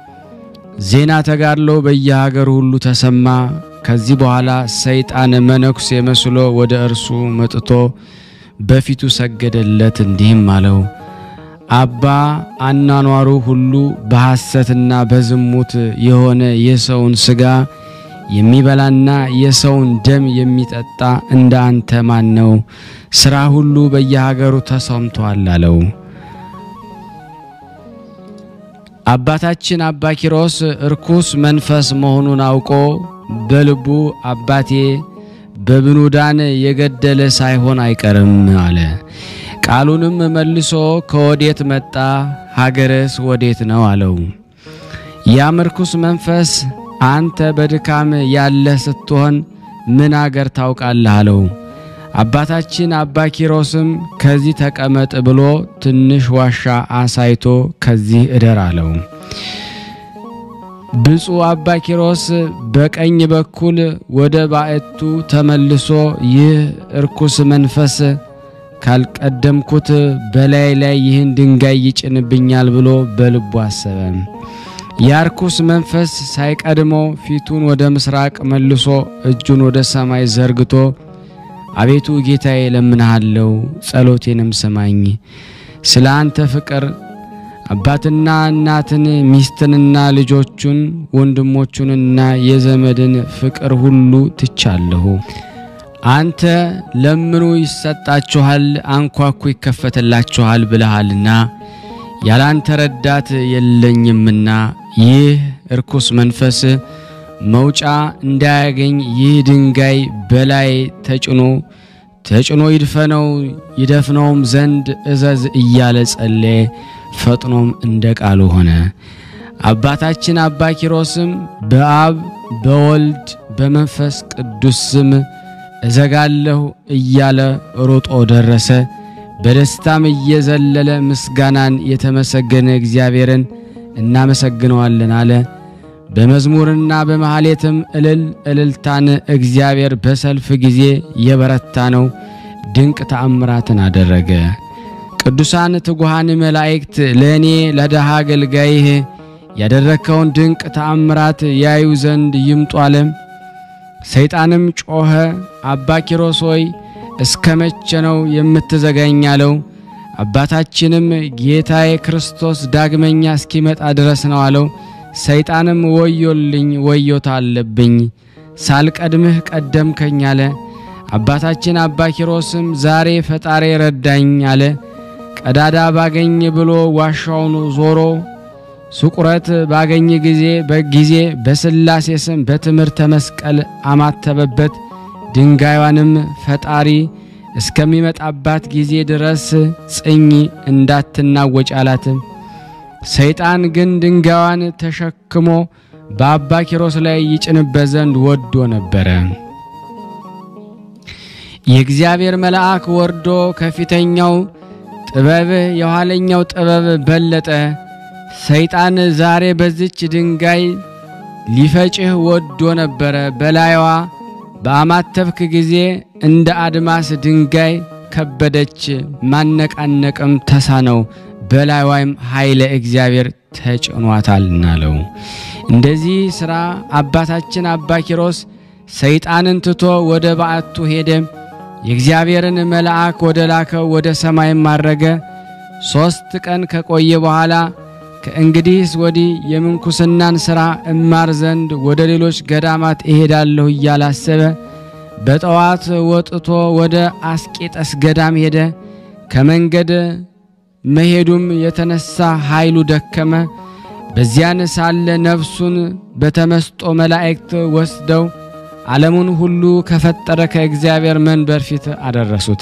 ዜና ተጋድሎ በየሀገሩ ሁሉ ተሰማ። ከዚህ በኋላ ሰይጣን መነኩሴ መስሎ ወደ እርሱ መጥቶ በፊቱ ሰገደለት፣ እንዲህም አለው፦ አባ አናኗሩ ሁሉ በሐሰትና በዝሙት የሆነ የሰውን ስጋ የሚበላና የሰውን ደም የሚጠጣ እንደ አንተ ማን ነው? ሥራ ሁሉ በየሀገሩ ተሰምቷል አለው። አባታችን አባ ኪሮስ እርኩስ መንፈስ መሆኑን አውቆ በልቡ አባቴ በብኑዳን የገደለ ሳይሆን አይቀርም አለ። ቃሉንም መልሶ ከወዴት መጣ? ሀገርስ ወዴት ነው አለው። ያም እርኩስ መንፈስ አንተ በድካም ያለ ስትሆን ምን አገር ታውቃለህ አለው። አባታችን አባ ኪሮስም ከዚህ ተቀመጥ ብሎ ትንሽ ዋሻ አሳይቶ ከዚህ እደር አለው። ብፁዕ አባ ኪሮስ በቀኝ በኩል ወደ ባዕቱ ተመልሶ ይህ እርኩስ መንፈስ ካልቀደምኩት በላይ ላይ ይህን ድንጋይ ይጭንብኛል ብሎ በልቡ አሰበ። ያርኩስ መንፈስ ሳይቀድሞ ፊቱን ወደ ምስራቅ መልሶ እጁን ወደ ሰማይ ዘርግቶ አቤቱ ጌታዬ ለምንሃለው፣ ጸሎቴንም ሰማኝ። ስለ አንተ ፍቅር አባትና እናትን ሚስትንና ልጆቹን ወንድሞቹንና የዘመድን ፍቅር ሁሉ ትቻለሁ። አንተ ለምኑ ይሰጣችኋል፣ አንኳኩ ይከፈተላችኋል ብለሃልና ያላንተ ረዳት የለኝምና ይህ እርኩስ መንፈስ መውጫ እንዳያገኝ ይህ ድንጋይ በላይ ተጭኖ ተጭኖ ይድፈነው ይደፍነውም ዘንድ እዘዝ እያለ ጸለየ። ፈጥኖም እንደ ቃሉ ሆነ። አባታችን አባ ኪሮስም በአብ በወልድ በመንፈስ ቅዱስ ስም እዘጋለሁ እያለ ሮጦ ደረሰ። በደስታም እየዘለለ ምስጋናን የተመሰገነ እግዚአብሔርን እናመሰግነዋለን አለ። በመዝሙርና በመሐሌትም እልል እልልታን እግዚአብሔር በሰልፍ ጊዜ የበረታ ነው። ድንቅ ተአምራትን አደረገ። ቅዱሳን ትጉሃን መላእክት ለኔ ለደሃ አገልጋይህ ያደረከውን ድንቅ ተአምራት ያዩ ዘንድ ይምጡ አለ። ሰይጣንም ጮኸ፣ አባ ኪሮስ ሆይ እስከመቼ ነው የምትዘጋኝ አለው። አባታችንም ጌታዬ ክርስቶስ ዳግመኛ እስኪመጣ ድረስ ነው አለው። ሰይጣንም ወዮልኝ ወዮታ አለብኝ ሳልቀድምህ ቀደምከኝ አለ። አባታችን አባ ኪሮስም ዛሬ ፈጣሪ ረዳኝ አለ። ቀዳዳ ባገኝ ብሎ ዋሻውን ዞሮ ሱቁረት ባገኝ ጊዜ በጊዜ በስላሴ ስም በትምህርተ መስቀል አማተበበት። ድንጋዩንም ፈጣሪ እስከሚመጣባት ጊዜ ድረስ ጽኝ እንዳትናወጭ አላት። ሰይጣን ግን ድንጋዩን ተሸክሞ በአባ ኪሮስ ላይ ይጭንበት ዘንድ ወዶ ነበር። የእግዚአብሔር መልአክ ወርዶ ከፊተኛው ጥበብ የኋለኛው ጥበብ በለጠ። ሰይጣን ዛሬ በዚች ድንጋይ ሊፈጭህ ወዶ ነበር። በላይዋ በአማተብክ ጊዜ እንደ አድማስ ድንጋይ ከበደች፣ ማነቃነቅም ተሳነው። በላይዋም ኃይለ እግዚአብሔር ተጭኗታልና አለው። እንደዚህ ሥራ አባታችን አባ ኪሮስ ሰይጣንን ትቶ ወደ በዓቱ ሄደ። የእግዚአብሔርን መልአክ ወደ ላከው ወደ ሰማይ ማረገ። ሶስት ቀን ከቆየ በኋላ ከእንግዲህስ ወዲህ የምንኩስናን ሥራ እማር ዘንድ ወደ ሌሎች ገዳማት እሄዳለሁ እያላሰበ በጠዋት ወጥቶ ወደ አስቄጠስ ገዳም ሄደ። ከመንገድ መሄዱም የተነሳ ኃይሉ ደከመ። በዚያን ሳለ ነፍሱን በተመስጦ መላእክት ወስደው ዓለሙን ሁሉ ከፈጠረ ከእግዚአብሔር መንበር ፊት አደረሱት።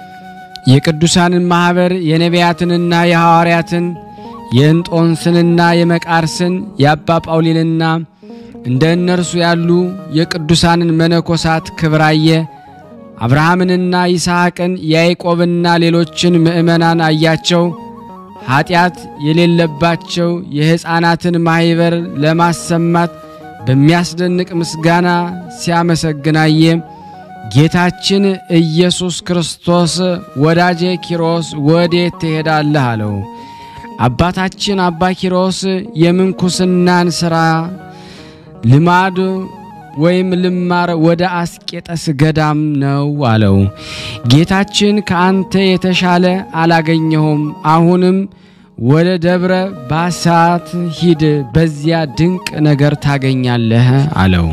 የቅዱሳንን ማህበር የነቢያትንና የሐዋርያትን የእንጦንስንና የመቃርስን የአባ ጳውሊንና እንደ እነርሱ ያሉ የቅዱሳንን መነኮሳት ክብራየ። አብርሃምንና ይስሐቅን ያዕቆብና ሌሎችን ምእመናን አያቸው። ኃጢአት የሌለባቸው የሕፃናትን ማህበር ለማሰማት በሚያስደንቅ ምስጋና ሲያመሰግናየ። ጌታችን ኢየሱስ ክርስቶስ ወዳጄ ኪሮስ ወዴት ትሄዳለህ አለው። አባታችን አባ ኪሮስ የምንኩስናን ሥራ ልማድ ወይም ልማር ወደ አስቄጠስ ገዳም ነው አለው። ጌታችን ከአንተ የተሻለ አላገኘሁም፣ አሁንም ወደ ደብረ ባሳት ሂድ፣ በዚያ ድንቅ ነገር ታገኛለህ አለው።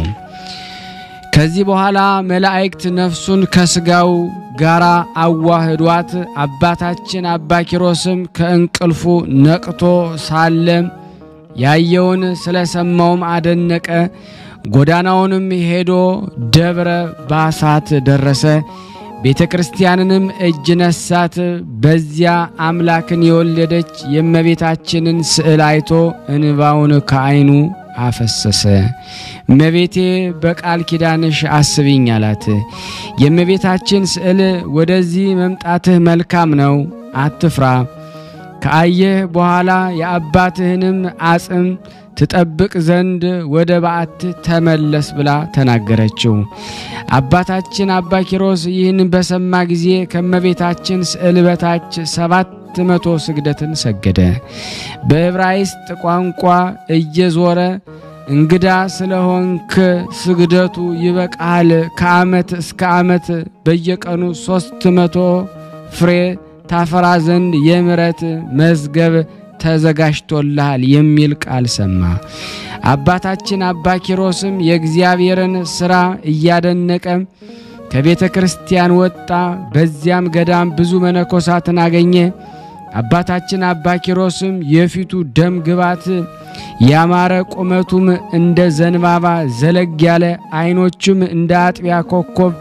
ከዚህ በኋላ መላእክት ነፍሱን ከስጋው ጋራ አዋህዷት። አባታችን አባ ኪሮስም ከእንቅልፉ ነቅቶ ሳለ ያየውን ስለሰማውም አደነቀ። ጎዳናውንም ሄዶ ደብረ ባሳት ደረሰ። ቤተ ክርስቲያንንም እጅ ነሳት። በዚያ አምላክን የወለደች የእመቤታችንን ስዕል አይቶ እንባውን ከዓይኑ አፈሰሰ። እመቤቴ በቃል ኪዳንሽ አስቢኝ አላት። የእመቤታችን ስዕል ወደዚህ መምጣትህ መልካም ነው፣ አትፍራ። ከአየህ በኋላ የአባትህንም አጽም ትጠብቅ ዘንድ ወደ በዓት ተመለስ ብላ ተናገረችው። አባታችን አባ ኪሮስ ይህን በሰማ ጊዜ ከእመቤታችን ስዕል በታች ሰባት መቶ ስግደትን ሰገደ። በዕብራይስጥ ቋንቋ እየዞረ እንግዳ ስለሆንክ ስግደቱ ይበቃል፣ ከዓመት እስከ ዓመት በየቀኑ ሦስት መቶ ፍሬ ታፈራ ዘንድ የምሕረት መዝገብ ተዘጋጅቶልሃል የሚል ቃል ሰማ። አባታችን አባ ኪሮስም የእግዚአብሔርን ሥራ እያደነቀ ከቤተ ክርስቲያን ወጣ። በዚያም ገዳም ብዙ መነኮሳትን አገኘ። አባታችን አባ ኪሮስም የፊቱ ደም ግባት ያማረ፣ ቁመቱም እንደ ዘንባባ ዘለግ ያለ፣ ዓይኖቹም እንደ አጥቢያ ኮከብ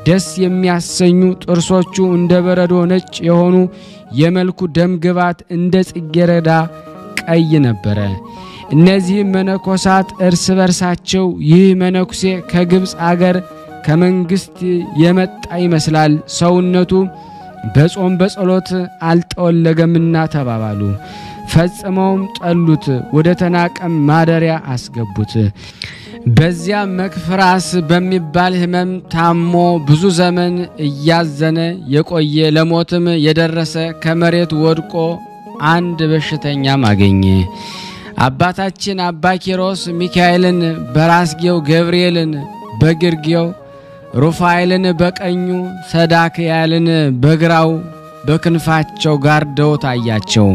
ደስ የሚያሰኙ ጥርሶቹ እንደ በረዶ ነጭ የሆኑ የመልኩ ደም ግባት እንደ ጽጌረዳ ቀይ ነበረ። እነዚህ መነኮሳት እርስ በርሳቸው ይህ መነኩሴ ከግብጽ አገር ከመንግስት የመጣ ይመስላል፣ ሰውነቱ በጾም በጸሎት አልጠወለገምና ተባባሉ። ፈጽመውም ጠሉት፣ ወደ ተናቀም ማደሪያ አስገቡት። በዚያ መክፍራስ በሚባል ህመም ታሞ ብዙ ዘመን እያዘነ የቆየ ለሞትም የደረሰ ከመሬት ወድቆ አንድ በሽተኛም አገኘ። አባታችን አባ ኪሮስ ሚካኤልን በራስጌው፣ ገብርኤልን በግርጌው፣ ሩፋኤልን በቀኙ፣ ሰዳክያልን በግራው በክንፋቸው ጋርደው ታያቸው።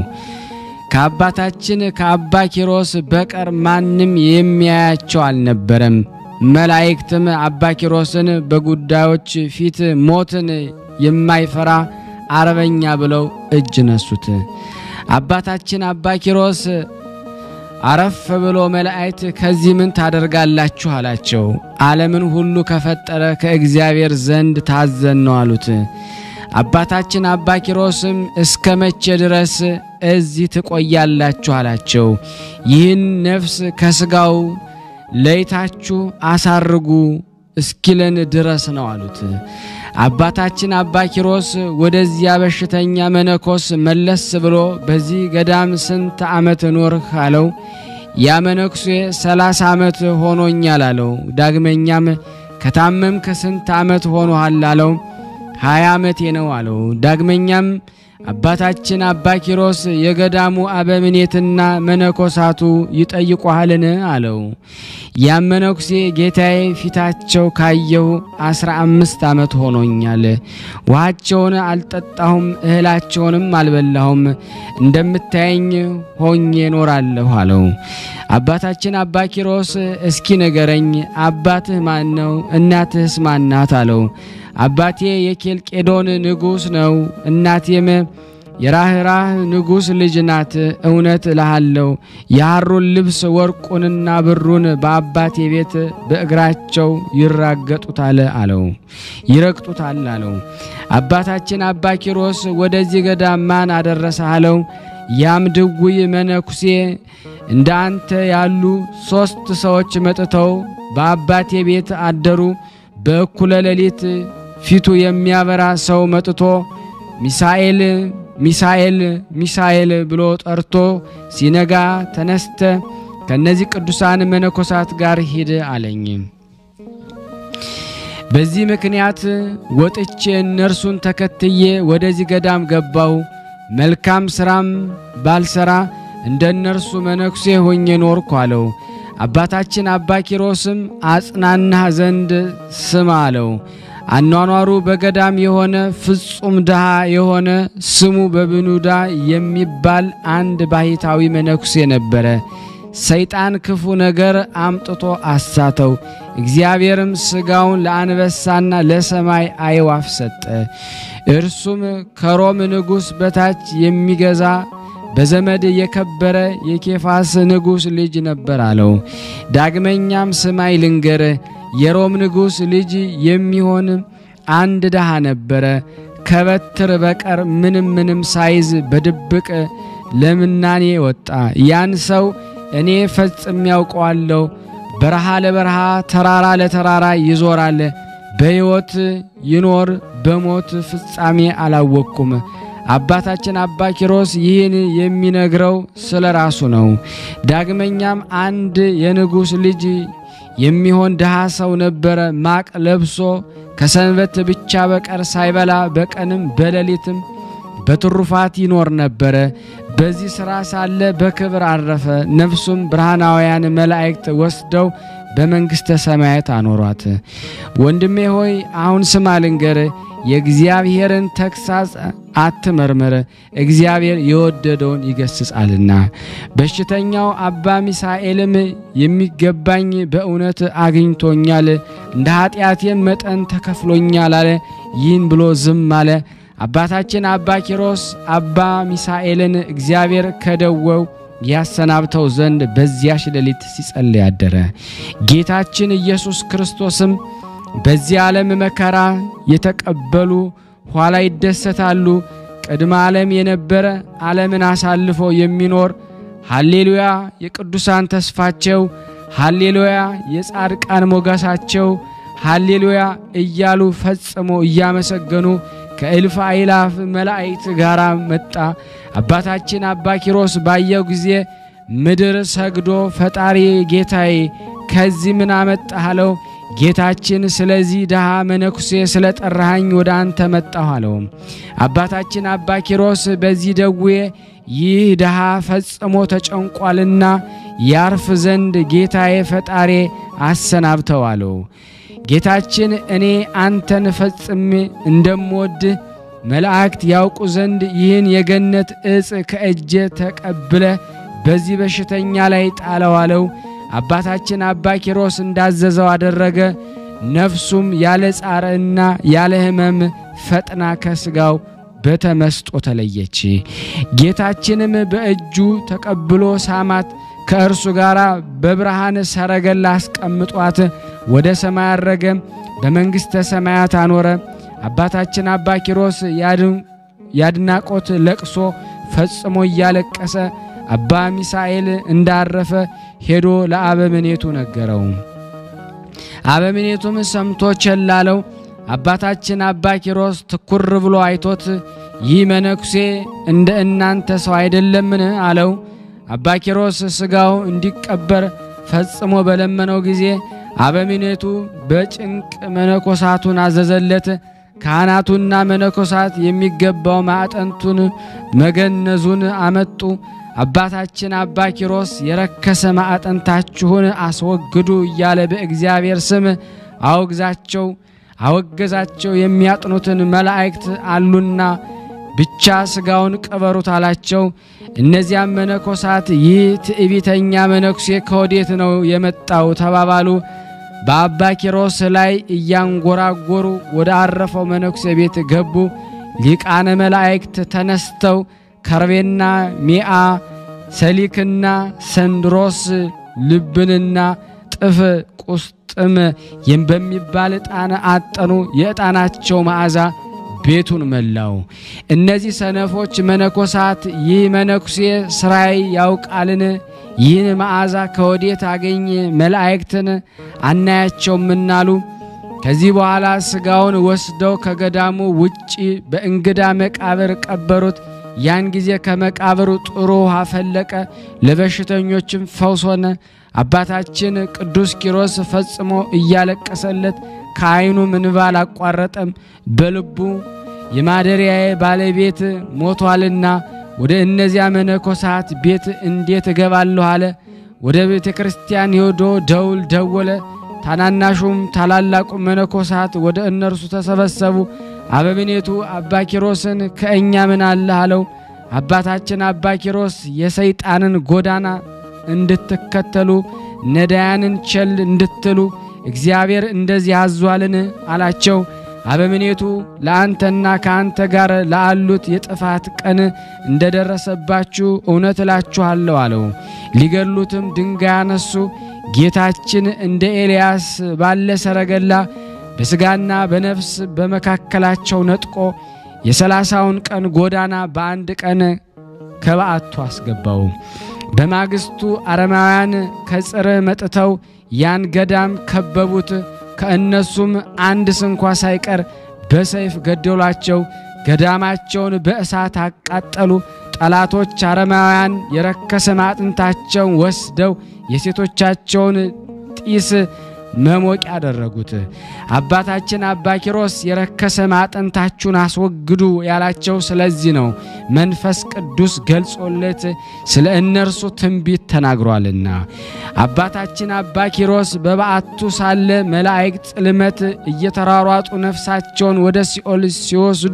ከአባታችን ከአባ ኪሮስ በቀር ማንም የሚያያቸው አልነበረም። መላእክትም አባ ኪሮስን በጉዳዮች ፊት ሞትን የማይፈራ አርበኛ ብለው እጅ ነሱት። አባታችን አባ ኪሮስ አረፍ ብሎ መላእክት ከዚህ ምን ታደርጋላችሁ አላቸው። ዓለምን ሁሉ ከፈጠረ ከእግዚአብሔር ዘንድ ታዘን ነው አሉት። አባታችን አባ ኪሮስም እስከ መቼ ድረስ እዚህ ትቆያላችሁ አላቸው። ይህን ነፍስ ከስጋው ለይታችሁ አሳርጉ እስኪለን ድረስ ነው አሉት። አባታችን አባ ኪሮስ ወደዚያ በሽተኛ መነኮስ መለስ ብሎ በዚህ ገዳም ስንት ዓመት ኖርህ አለው። ያ መነኩሴ ሰላሳ ዓመት ሆኖኛል አለው። ዳግመኛም ከታመምክ ስንት ዓመት ሆኖሃል አለው። ሀያ ዓመቴ ነው አለው። ዳግመኛም አባታችን አባ ኪሮስ የገዳሙ አበምኔትና መነኮሳቱ ይጠይቁሃልን አለው። ያም መነኩሴ ጌታዬ ፊታቸው ካየው አስራ አምስት ዓመት ሆኖኛል። ውሃቸውን አልጠጣሁም፣ እህላቸውንም አልበላሁም፣ እንደምታየኝ ሆኜ ኖራለሁ አለው። አባታችን አባ ኪሮስ እስኪ ንገረኝ፣ አባትህ ማን ነው? እናትህስ ማን ናት አለው። አባቴ የኬልቄዶን ንጉስ ነው፣ እናቴም የራህራህ ንጉስ ልጅ ናት። እውነት እልሃለሁ የሐሩን ልብስ ወርቁንና ብሩን በአባቴ ቤት በእግራቸው ይራገጡታል አለው ይረግጡታል አለው። አባታችን አባ ኪሮስ ወደዚህ ገዳም ማን አደረሰ አለው። ያም ድውይ መነኩሴ እንዳንተ ያሉ ሶስት ሰዎች መጥተው በአባቴ ቤት አደሩ። በእኩለ ሌሊት ፊቱ የሚያበራ ሰው መጥቶ ሚሳኤል ሚሳኤል ሚሳኤል ብሎ ጠርቶ ሲነጋ ተነስተ ከነዚህ ቅዱሳን መነኮሳት ጋር ሂድ አለኝ። በዚህ ምክንያት ወጥቼ እነርሱን ተከትዬ ወደዚህ ገዳም ገባው። መልካም ስራም ባልሰራ እንደነርሱ መነኩሴ ሆኜ ኖርኩ አለው። አባታችን አባ ኪሮስም አጽናናህ ዘንድ ስማ አለው። አኗኗሩ በገዳም የሆነ ፍጹም ድሃ የሆነ ስሙ በብኑዳ የሚባል አንድ ባሕታዊ መነኩሴ ነበረ። ሰይጣን ክፉ ነገር አምጥቶ አሳተው። እግዚአብሔርም ስጋውን ለአንበሳና ለሰማይ አዕዋፍ ሰጠ። እርሱም ከሮም ንጉስ በታች የሚገዛ በዘመድ የከበረ የኬፋስ ንጉስ ልጅ ነበር አለው። ዳግመኛም ሰማይ ልንገር፣ የሮም ንጉስ ልጅ የሚሆን አንድ ደሃ ነበረ። ከበትር በቀር ምንም ምንም ሳይዝ በድብቅ ለምናኔ ወጣ። ያን ሰው እኔ ፈጽም ያውቀዋለሁ። በረሃ ለበረሃ ተራራ ለተራራ ይዞራል። በሕይወት ይኖር በሞት ፍጻሜ አላወቅኩም። አባታችን አባ ኪሮስ ይህን የሚነግረው ስለራሱ ነው። ዳግመኛም አንድ የንጉስ ልጅ የሚሆን ደሃ ሰው ነበረ። ማቅ ለብሶ ከሰንበት ብቻ በቀር ሳይበላ በቀንም በሌሊትም በትሩፋት ይኖር ነበረ። በዚህ ሥራ ሳለ በክብር አረፈ። ነፍሱም ብርሃናውያን መላእክት ወስደው በመንግስተ ሰማያት አኖሯት። ወንድሜ ሆይ አሁን ስማ ልንገር፣ የእግዚአብሔርን ተክሳጽ አትመርምር፣ እግዚአብሔር የወደደውን ይገስጻልና። በሽተኛው አባ ሚሳኤልም የሚገባኝ በእውነት አግኝቶኛል፣ እንደ ኃጢአቴም መጠን ተከፍሎኛል አለ። ይህን ብሎ ዝም አለ። አባታችን አባ ኪሮስ አባ ሚሳኤልን እግዚአብሔር ከደወው ያሰናብተው ዘንድ በዚያች ሌሊት ሲጸልይ አደረ። ጌታችን ኢየሱስ ክርስቶስም በዚህ ዓለም መከራ የተቀበሉ ኋላ ይደሰታሉ ቅድመ ዓለም የነበረ ዓለምን አሳልፎ የሚኖር ሃሌሉያ የቅዱሳን ተስፋቸው ሃሌሉያ የጻድቃን ሞገሳቸው ሃሌሉያ እያሉ ፈጽሞ እያመሰገኑ ከእልፍ አእላፍ መላእክት ጋር መጣ አባታችን አባ ኪሮስ ባየው ጊዜ ምድር ሰግዶ ፈጣሪ ጌታዬ ከዚህ ምን አመጣሃለው ጌታችን ስለዚህ ደሃ መነኩሴ ስለጠራኸኝ ወደ አንተ መጣሁ አለው አባታችን አባ ኪሮስ በዚህ ደዌ ይህ ደሃ ፈጽሞ ተጨንቋልና ያርፍ ዘንድ ጌታዬ ፈጣሪ አሰናብተው አለው ጌታችን እኔ አንተን ፈጽሜ እንደምወድ መላእክት ያውቁ ዘንድ ይህን የገነት እጽ ከእጄ ተቀብለ በዚህ በሽተኛ ላይ ጣለው አለው አባታችን አባ ኪሮስ እንዳዘዘው አደረገ ነፍሱም ያለ ጻርና ያለ ህመም ፈጥና ከስጋው በተመስጦ ተለየች ጌታችንም በእጁ ተቀብሎ ሳማት ከእርሱ ጋር በብርሃን ሰረገላ አስቀምጧት ወደ ሰማይ አረገ በመንግስተ ሰማያት አኖረ አባታችን አባ ኪሮስ ያድናቆት ለቅሶ ፈጽሞ ያለቀሰ አባ ሚሳኤል እንዳረፈ ሄዶ ለአበምኔቱ ነገረው አበምኔቱም ሰምቶ ቸላለው አባታችን አባ ኪሮስ ትኩር ብሎ አይቶት ይህ መነኩሴ እንደ እናንተ ሰው አይደለምን አለው አባ ኪሮስ ስጋው እንዲቀበር ፈጽሞ በለመነው ጊዜ አበምኔቱ በጭንቅ መነኮሳቱን አዘዘለት ካህናቱና መነኮሳት የሚገባው ማዕጠንቱን መገነዙን አመጡ አባታችን አባ ኪሮስ የረከሰ ማዕጠንታችሁን አስወግዱ እያለ በእግዚአብሔር ስም አወግዛቸው አወገዛቸው የሚያጥኑትን መላእክት አሉና ብቻ ስጋውን ቀበሩት አላቸው እነዚያም መነኮሳት ይህ ትዕቢተኛ መነኩሴ ከወዴት ነው የመጣው ተባባሉ በአባ ኪሮስ ላይ እያንጎራጎሩ ወደ አረፈው መነኩሴ ቤት ገቡ ሊቃነ መላእክት ተነስተው ከርቤና ሚአ ሰሊክና ሰንድሮስ ልብንና ጥፍ ቁስጥም በሚባል ጣና አጠኑ የጣናቸው መዓዛ ቤቱን መላው እነዚህ ሰነፎች መነኮሳት ይህ መነኩሴ ስራይ ያውቃልን ይህን መዓዛ ከወዴት አገኘ መላእክትን አናያቸው ምናሉ ከዚህ በኋላ ስጋውን ወስደው ከገዳሙ ውጪ በእንግዳ መቃብር ቀበሩት ያን ጊዜ ከመቃብሩ ጥሩ ውሃ ፈለቀ ለበሽተኞችም ፈውስ ሆነ አባታችን ቅዱስ ኪሮስ ፈጽሞ እያለቀሰለት ከአይኑ ምንባል አቋረጠም በልቡ የማደሪያዬ ባለቤት ሞቷልና ወደ እነዚያ መነኮሳት ቤት እንዴት እገባለሁ አለ ወደ ቤተ ክርስቲያን ሄዶ ደውል ደወለ ታናናሹም ታላላቁ መነኮሳት ወደ እነርሱ ተሰበሰቡ አበምኔቱ አባ ኪሮስን ከእኛ ምን አለ አለው አባታችን አባ ኪሮስ የሰይጣንን ጎዳና እንድትከተሉ ነዳያንን ቸል እንድትሉ እግዚአብሔር እንደዚህ አዟልን አላቸው አበምኔቱ ለአንተና ካንተ ጋር ላሉት የጥፋት ቀን እንደደረሰባችሁ እውነት እላችኋለሁ አለው ሊገሉትም ድንጋይ አነሱ ጌታችን እንደ ኤልያስ ባለ ሰረገላ በስጋና በነፍስ በመካከላቸው ነጥቆ የሰላሳውን ቀን ጎዳና በአንድ ቀን ከበዓቱ አስገባው በማግስቱ አረማውያን ከጽር መጥተው ያን ገዳም ከበቡት ከእነሱም አንድ ስንኳ ሳይቀር በሰይፍ ገደሏቸው ገዳማቸውን በእሳት አቃጠሉ ጠላቶች አረማውያን የረከሰ ማጥንታቸውን ወስደው የሴቶቻቸውን ጢስ መሞቅ ያደረጉት አባታችን አባ ኪሮስ የረከሰ ማጥንታችሁን አስወግዱ ያላቸው ስለዚህ ነው መንፈስ ቅዱስ ገልጾለት ስለ እነርሱ ትንቢት ተናግሯልና አባታችን አባ ኪሮስ በበዓቱ ሳለ መላእክት ጽልመት እየተራሯጡ ነፍሳቸውን ወደ ሲኦል ሲወስዱ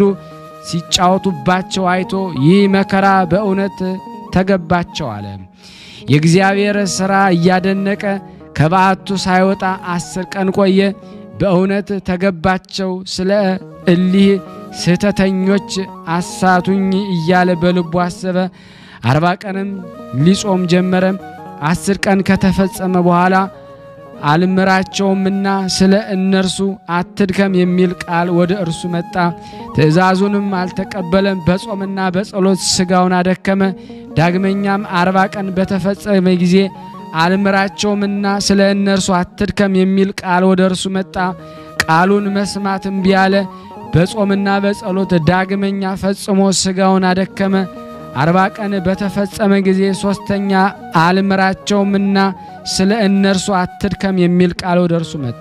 ሲጫወቱባቸው አይቶ ይህ መከራ በእውነት ተገባቸው አለ የእግዚአብሔር ሥራ እያደነቀ ከበዓቱ ሳይወጣ አስር ቀን ቆየ በእውነት ተገባቸው ስለ እሊህ ስተተኞች አሳቱኝ እያለ በልቡ አሰበ አርባ ቀንም ሊጾም ጀመረ አስር ቀን ከተፈጸመ በኋላ አልምራቸውምና ስለ እነርሱ አትድከም የሚል ቃል ወደ እርሱ መጣ። ትእዛዙንም አልተቀበለም። በጾምና በጸሎት ሥጋውን አደከመ። ዳግመኛም አርባ ቀን በተፈጸመ ጊዜ አልምራቸውምና ስለ እነርሱ አትድከም የሚል ቃል ወደ እርሱ መጣ። ቃሉን መስማት እምቢ አለ። በጾምና በጸሎት ዳግመኛ ፈጽሞ ሥጋውን አደከመ። አርባ ቀን በተፈጸመ ጊዜ ሶስተኛ አልምራቸውምና ስለ እነርሱ አትድከም የሚል ቃል ወደ እርሱ መጣ።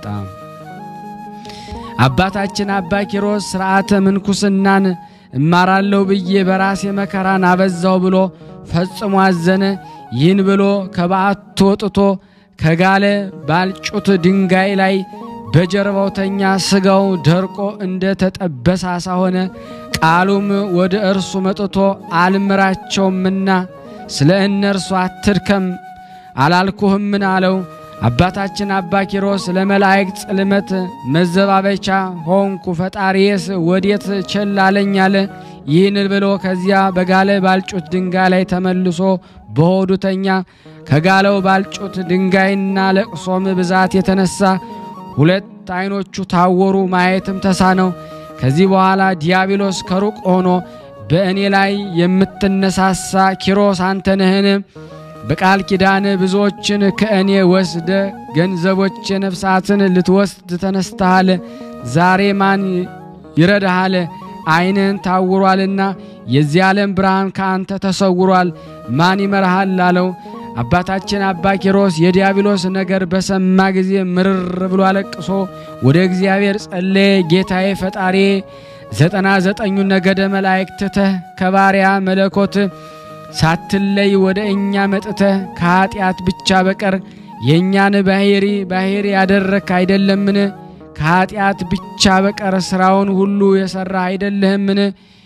አባታችን አባ ኪሮስ ሥርዓተ ምንኩስናን እማራለሁ ብዬ በራሴ መከራን አበዛው ብሎ ፈጽሞ አዘነ። ይህን ብሎ ከበዓቱ ወጥቶ ከጋለ ባልጩት ድንጋይ ላይ በጀርባው ተኛ። ሥጋው ደርቆ እንደ ተጠበሰ ዓሣ ሆነ። ቃሉም ወደ እርሱ መጥቶ አልምራቸውምና ስለ እነርሱ አትድከም አላልኩህምን አለው። አባታችን አባ ኪሮስ ለመላእክት ጽልመት መዘባበቻ ሆንኩ፣ ፈጣሪዬስ ወዴት ቸል አለኝ አለ። ይህን ብሎ ከዚያ በጋለ ባልጩት ድንጋይ ላይ ተመልሶ በሆዱ ተኛ። ከጋለው ባልጩት ድንጋይና ለቅሶም ብዛት የተነሳ ሁለት ዓይኖቹ ታወሩ፣ ማየትም ተሳነው። ከዚህ በኋላ ዲያብሎስ ከሩቅ ሆኖ በእኔ ላይ የምትነሳሳ ኪሮስ አንተ ነህን? በቃል ኪዳን ብዙዎችን ከእኔ ወስደ ገንዘቦች ነፍሳትን ልትወስድ ተነስተሃል። ዛሬ ማን ይረዳሃል? ዓይንህን ታውሯልና የዚህ ዓለም ብርሃን ከአንተ ተሰውሯል። ማን ይመራሃል አለው። አባታችን አባ ኪሮስ የዲያብሎስ ነገር በሰማ ጊዜ ምርር ብሎ አለቅሶ ወደ እግዚአብሔር ጸለየ። ጌታዬ ፈጣሪ ዘጠና ዘጠኙ ነገደ መላእክት ትተህ ከባሪያ መለኮት ሳትለይ ወደ እኛ መጥተህ ከኃጢአት ብቻ በቀር የእኛን ባሕሪ ባሕሪ ያደረክ አይደለምን? ከኃጢአት ብቻ በቀር ሥራውን ሁሉ የሠራ አይደለህምን?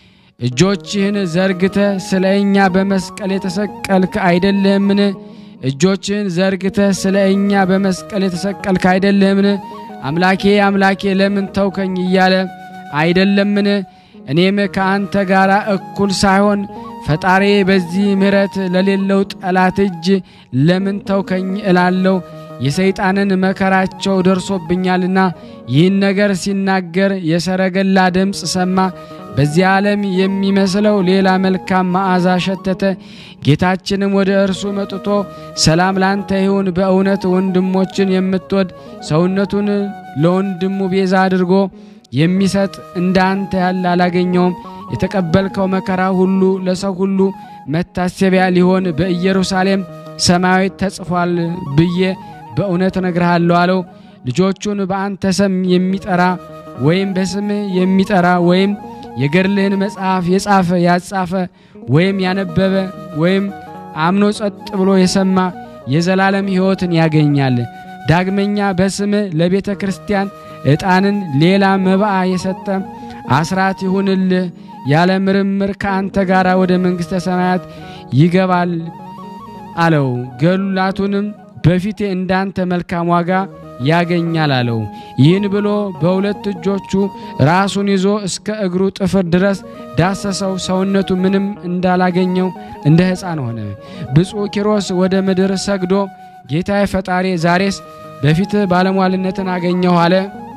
እጆችህን ዘርግተህ ስለ እኛ በመስቀል የተሰቀልክ አይደለህምን? እጆችህን ዘርግተህ ስለ እኛ በመስቀል የተሰቀልክ አይደለህምን? አምላኬ አምላኬ ለምን ተውከኝ እያለ አይደለምን? እኔም ከአንተ ጋር እኩል ሳይሆን ፈጣሪ በዚህ ምሕረት ለሌለው ጠላት እጅ ለምን ተውከኝ እላለሁ። የሰይጣንን መከራቸው ደርሶብኛልና። ይህን ነገር ሲናገር የሰረገላ ድምፅ ሰማ። በዚህ ዓለም የሚመስለው ሌላ መልካም መዓዛ ሸተተ። ጌታችንም ወደ እርሱ መጥቶ ሰላም ላንተ ይሁን፣ በእውነት ወንድሞችን የምትወድ ሰውነቱን ለወንድሙ ቤዛ አድርጎ የሚሰጥ እንዳንተ ያለ አላገኘውም። የተቀበልከው መከራ ሁሉ ለሰው ሁሉ መታሰቢያ ሊሆን በኢየሩሳሌም ሰማያዊት ተጽፏል ብዬ በእውነት እነግርሃለሁ አለው። ልጆቹን በአንተ ስም የሚጠራ ወይም በስምህ የሚጠራ ወይም የገድልህን መጽሐፍ የጻፈ ያጻፈ ወይም ያነበበ ወይም አምኖ ጸጥ ብሎ የሰማ የዘላለም ሕይወትን ያገኛል። ዳግመኛ በስምህ ለቤተ ክርስቲያን ዕጣንን ሌላ መባዓ የሰጠ አስራት ይሁንልህ፣ ያለ ምርምር ከአንተ ጋር ወደ መንግሥተ ሰማያት ይገባል አለው። ገሉላቱንም በፊቴ እንዳንተ መልካም ዋጋ ያገኛል አለው። ይህን ብሎ በሁለት እጆቹ ራሱን ይዞ እስከ እግሩ ጥፍር ድረስ ዳሰሰው። ሰውነቱ ምንም እንዳላገኘው እንደ ሕፃን ሆነ። ብፁዕ ኪሮስ ወደ ምድር ሰግዶ ጌታዬ ፈጣሪ ዛሬስ በፊት ባለሟልነትን አገኘሁ አለ።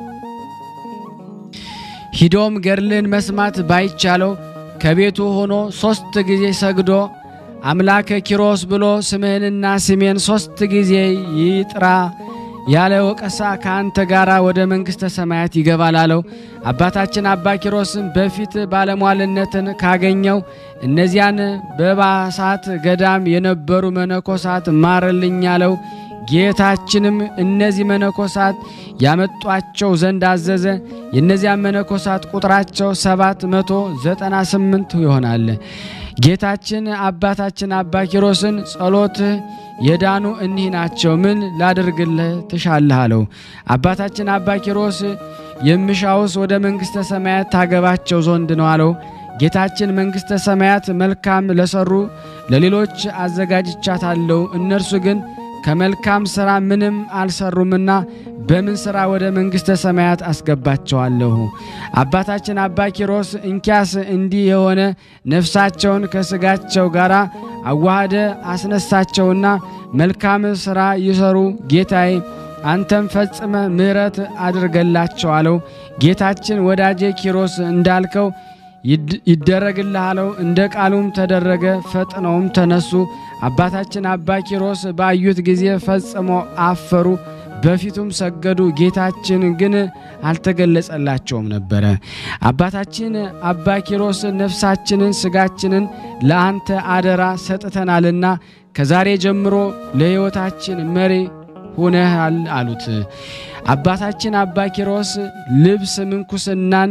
ሂዶም ገድልን መስማት ባይቻለው ከቤቱ ሆኖ ሶስት ጊዜ ሰግዶ አምላከ ኪሮስ ብሎ ስምህንና ስሜን ሶስት ጊዜ ይጥራ ያለ ወቀሳ ከአንተ ጋራ ወደ መንግሥተ ሰማያት ይገባል አለው። አባታችን አባ ኪሮስም በፊት ባለሟልነትን ካገኘው እነዚያን በባሳት ገዳም የነበሩ መነኮሳት ማርልኝ አለው። ጌታችንም እነዚህ መነኮሳት ያመጧቸው ዘንድ አዘዘ። የእነዚያ መነኮሳት ቁጥራቸው ሰባት መቶ ዘጠና ስምንት ይሆናል። ጌታችን አባታችን አባ ኪሮስን ጸሎት የዳኑ እኒህ ናቸው፣ ምን ላድርግልህ ትሻለህ አለው። አባታችን አባ ኪሮስ የምሻውስ ወደ መንግሥተ ሰማያት ታገባቸው ዘንድ ነው አለው። ጌታችን መንግሥተ ሰማያት መልካም ለሰሩ ለሌሎች አዘጋጅቻታለሁ፣ እነርሱ ግን ከመልካም ሥራ ምንም አልሰሩምና በምን ሥራ ወደ መንግሥተ ሰማያት አስገባቸዋለሁ? አባታችን አባ ኪሮስ እንኪያስ እንዲህ የሆነ ነፍሳቸውን ከሥጋቸው ጋር አዋህደ አስነሳቸውና መልካም ሥራ ይሰሩ ጌታዬ አንተም ፈጽመ ምሕረት አድርገላቸው አለው። ጌታችን ወዳጄ ኪሮስ እንዳልከው ይደረግልሃለው። እንደ ቃሉም ተደረገ። ፈጥነውም ተነሱ። አባታችን አባ ኪሮስ ባዩት ጊዜ ፈጽሞ አፈሩ፣ በፊቱም ሰገዱ። ጌታችን ግን አልተገለጸላቸውም ነበር። አባታችን አባ ኪሮስ ነፍሳችንን ስጋችንን ለአንተ አደራ ሰጥተናልና ከዛሬ ጀምሮ ለሕይወታችን መሪ ሆነሃል አሉት። አባታችን አባ ኪሮስ ልብስ ምንኩስናን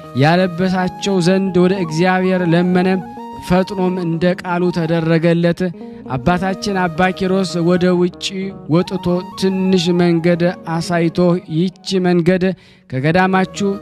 ያለበሳቸው ዘንድ ወደ እግዚአብሔር ለመነ። ፈጥኖም እንደ ቃሉ ተደረገለት። አባታችን አባ ኪሮስ ወደ ውጪ ወጥቶ ትንሽ መንገድ አሳይቶ ይቺ መንገድ ከገዳማችሁ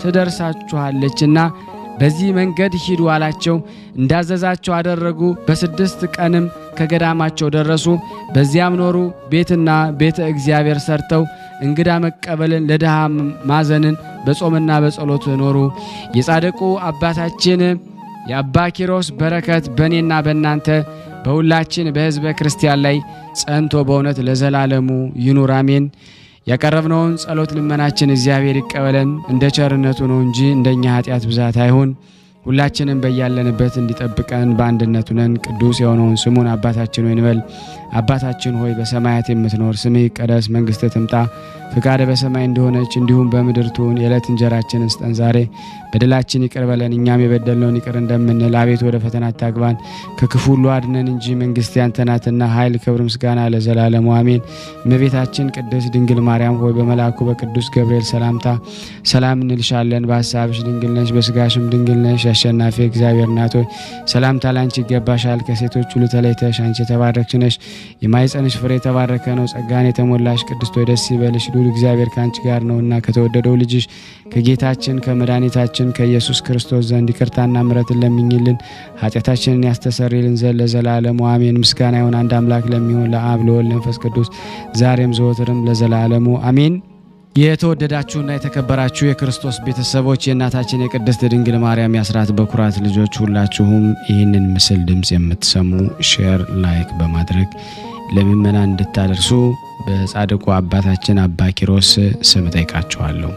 ትደርሳችኋለችና በዚህ መንገድ ሂዱ አላቸው። እንዳዘዛቸው አደረጉ። በስድስት ቀንም ከገዳማቸው ደረሱ። በዚያም ኖሩ። ቤትና ቤተ እግዚአብሔር ሰርተው እንግዳ መቀበልን ለድሃ ማዘንን በጾምና በጸሎት ኖሩ። የጻድቁ አባታችን የአባ ኪሮስ በረከት በእኔና በእናንተ በሁላችን በሕዝበ ክርስቲያን ላይ ጸንቶ በእውነት ለዘላለሙ ይኑር አሜን። ያቀረብነውን ጸሎት ልመናችን እግዚአብሔር ይቀበለን እንደ ቸርነቱ ነው እንጂ እንደኛ ኃጢአት ብዛት አይሁን። ሁላችንም በያለንበት እንዲጠብቀን በአንድነቱ ነን። ቅዱስ የሆነውን ስሙን አባታችን ሆይ እንበል። አባታችን ሆይ በሰማያት የምትኖር ስምህ ይቀደስ፣ መንግሥትህ ትምጣ፣ ፍቃድህ በሰማይ እንደሆነች እንዲሁም በምድር ትሁን። የዕለት እንጀራችንን ስጠን ዛሬ፣ በደላችን ይቅር በለን እኛም የበደልነውን ይቅር እንደምንል፣ አቤቱ ወደ ፈተና አታግባን ከክፉ ሁሉ አድነን እንጂ መንግሥት ያንተ ናትና ኃይል፣ ክብር፣ ምስጋና ለዘላለሙ አሜን። እመቤታችን ቅድስት ድንግል ማርያም ሆይ በመልአኩ በቅዱስ ገብርኤል ሰላምታ ሰላም እንልሻለን። በሐሳብሽ ድንግል ነሽ፣ በሥጋሽም ድንግል ነሽ። አሸናፊ እግዚአብሔር እናት ሆይ ሰላምታ ላንቺ ይገባሻል። ከሴቶች ሁሉ ተለይተሽ አንቺ የተባረክሽ ነሽ፣ የማኅፀንሽ ፍሬ የተባረከ ነው። ጸጋን የተሞላሽ ቅድስት ሆይ ደስ ይበልሽ፣ ልዑል እግዚአብሔር ካንቺ ጋር ነውና ከተወደደው ልጅሽ ከጌታችን ከመድኃኒታችን ከኢየሱስ ክርስቶስ ዘንድ ይቅርታና ምሕረትን ለምኝልን ኃጢአታችንን ያስተሰርይልን ዘንድ ለዘላለሙ አሜን። ምስጋና ይሁን አንድ አምላክ ለሚሆን ለአብ ለወልድ ለመንፈስ ቅዱስ ዛሬም ዘወትርም ለዘላለሙ አሜን። የተወደዳችሁና የተከበራችሁ የክርስቶስ ቤተሰቦች የእናታችን የቅድስት ድንግል ማርያም የአስራት በኩራት ልጆች ሁላችሁም ይህንን ምስል ድምጽ የምትሰሙ ሼር ላይክ በማድረግ ለምእመናን እንድታደርሱ በጻድቁ አባታችን አባ ኪሮስ ስም ጠይቃችኋለሁ።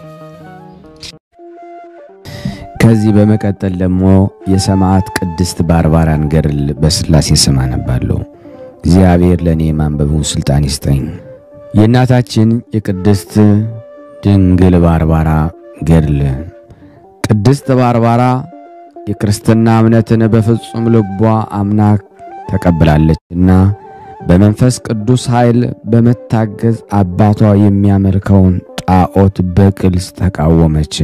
ከዚህ በመቀጠል ደግሞ የሰማዕት ቅድስት ባርባራን ገድል በስላሴ ስም አነባለሁ። እግዚአብሔር ለኔ ማንበቡን ስልጣን ይስጠኝ። የእናታችን የቅድስት ድንግል ባርባራ ገድል። ቅድስት ባርባራ የክርስትና እምነትን በፍጹም ልቧ አምና ተቀብላለችና በመንፈስ ቅዱስ ኃይል በመታገዝ አባቷ የሚያመልከውን ጣዖት በግልጽ ተቃወመች።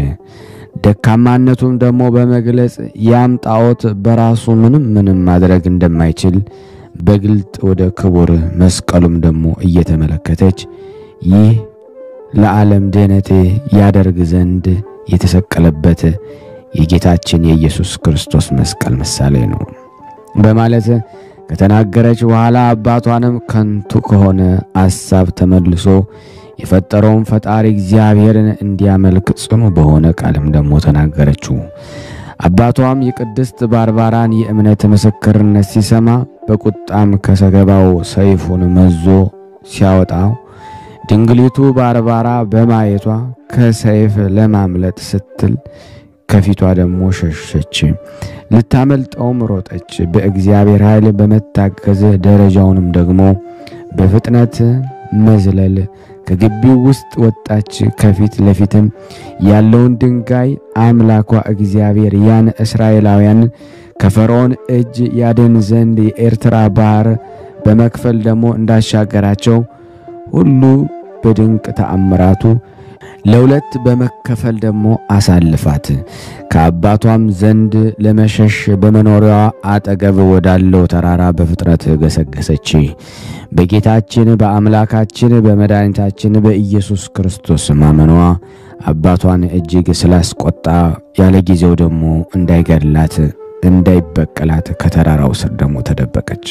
ደካማነቱም ደግሞ በመግለጽ ያም ጣዖት በራሱ ምንም ምንም ማድረግ እንደማይችል በግልጥ ወደ ክቡር መስቀሉም ደግሞ እየተመለከተች ይህ ለዓለም ድኅነት ያደርግ ዘንድ የተሰቀለበት የጌታችን የኢየሱስ ክርስቶስ መስቀል ምሳሌ ነው በማለት ከተናገረች በኋላ አባቷንም ከንቱ ከሆነ ሐሳብ ተመልሶ የፈጠረውን ፈጣሪ እግዚአብሔርን እንዲያመልክ ጽኑ በሆነ ቃልም ደግሞ ተናገረችው። አባቷም የቅድስት ባርባራን የእምነት ምስክርነት ሲሰማ በቁጣም ከሰገባው ሰይፉን መዞ ሲያወጣው ድንግሊቱ ባርባራ በማየቷ ከሰይፍ ለማምለጥ ስትል ከፊቷ ደግሞ ሸሸች። ልታመልጠውም ሮጠች። በእግዚአብሔር ኃይል በመታገዝ ደረጃውንም ደግሞ በፍጥነት መዝለል ከግቢው ውስጥ ወጣች። ከፊት ለፊትም ያለውን ድንጋይ አምላኳ እግዚአብሔር ያን እስራኤላውያን ከፈርዖን እጅ ያድን ዘንድ የኤርትራ ባህር በመክፈል ደግሞ እንዳሻገራቸው ሁሉ በድንቅ ተአምራቱ ለሁለት በመከፈል ደግሞ አሳልፋት ከአባቷም ዘንድ ለመሸሽ በመኖሪያዋ አጠገብ ወዳለው ተራራ በፍጥነት ገሰገሰች። በጌታችን በአምላካችን በመድኃኒታችን በኢየሱስ ክርስቶስ ማመኗ አባቷን እጅግ ስላስቆጣ ያለ ጊዜው ደግሞ እንዳይገድላት እንዳይበቀላት ከተራራው ስር ደግሞ ተደበቀች።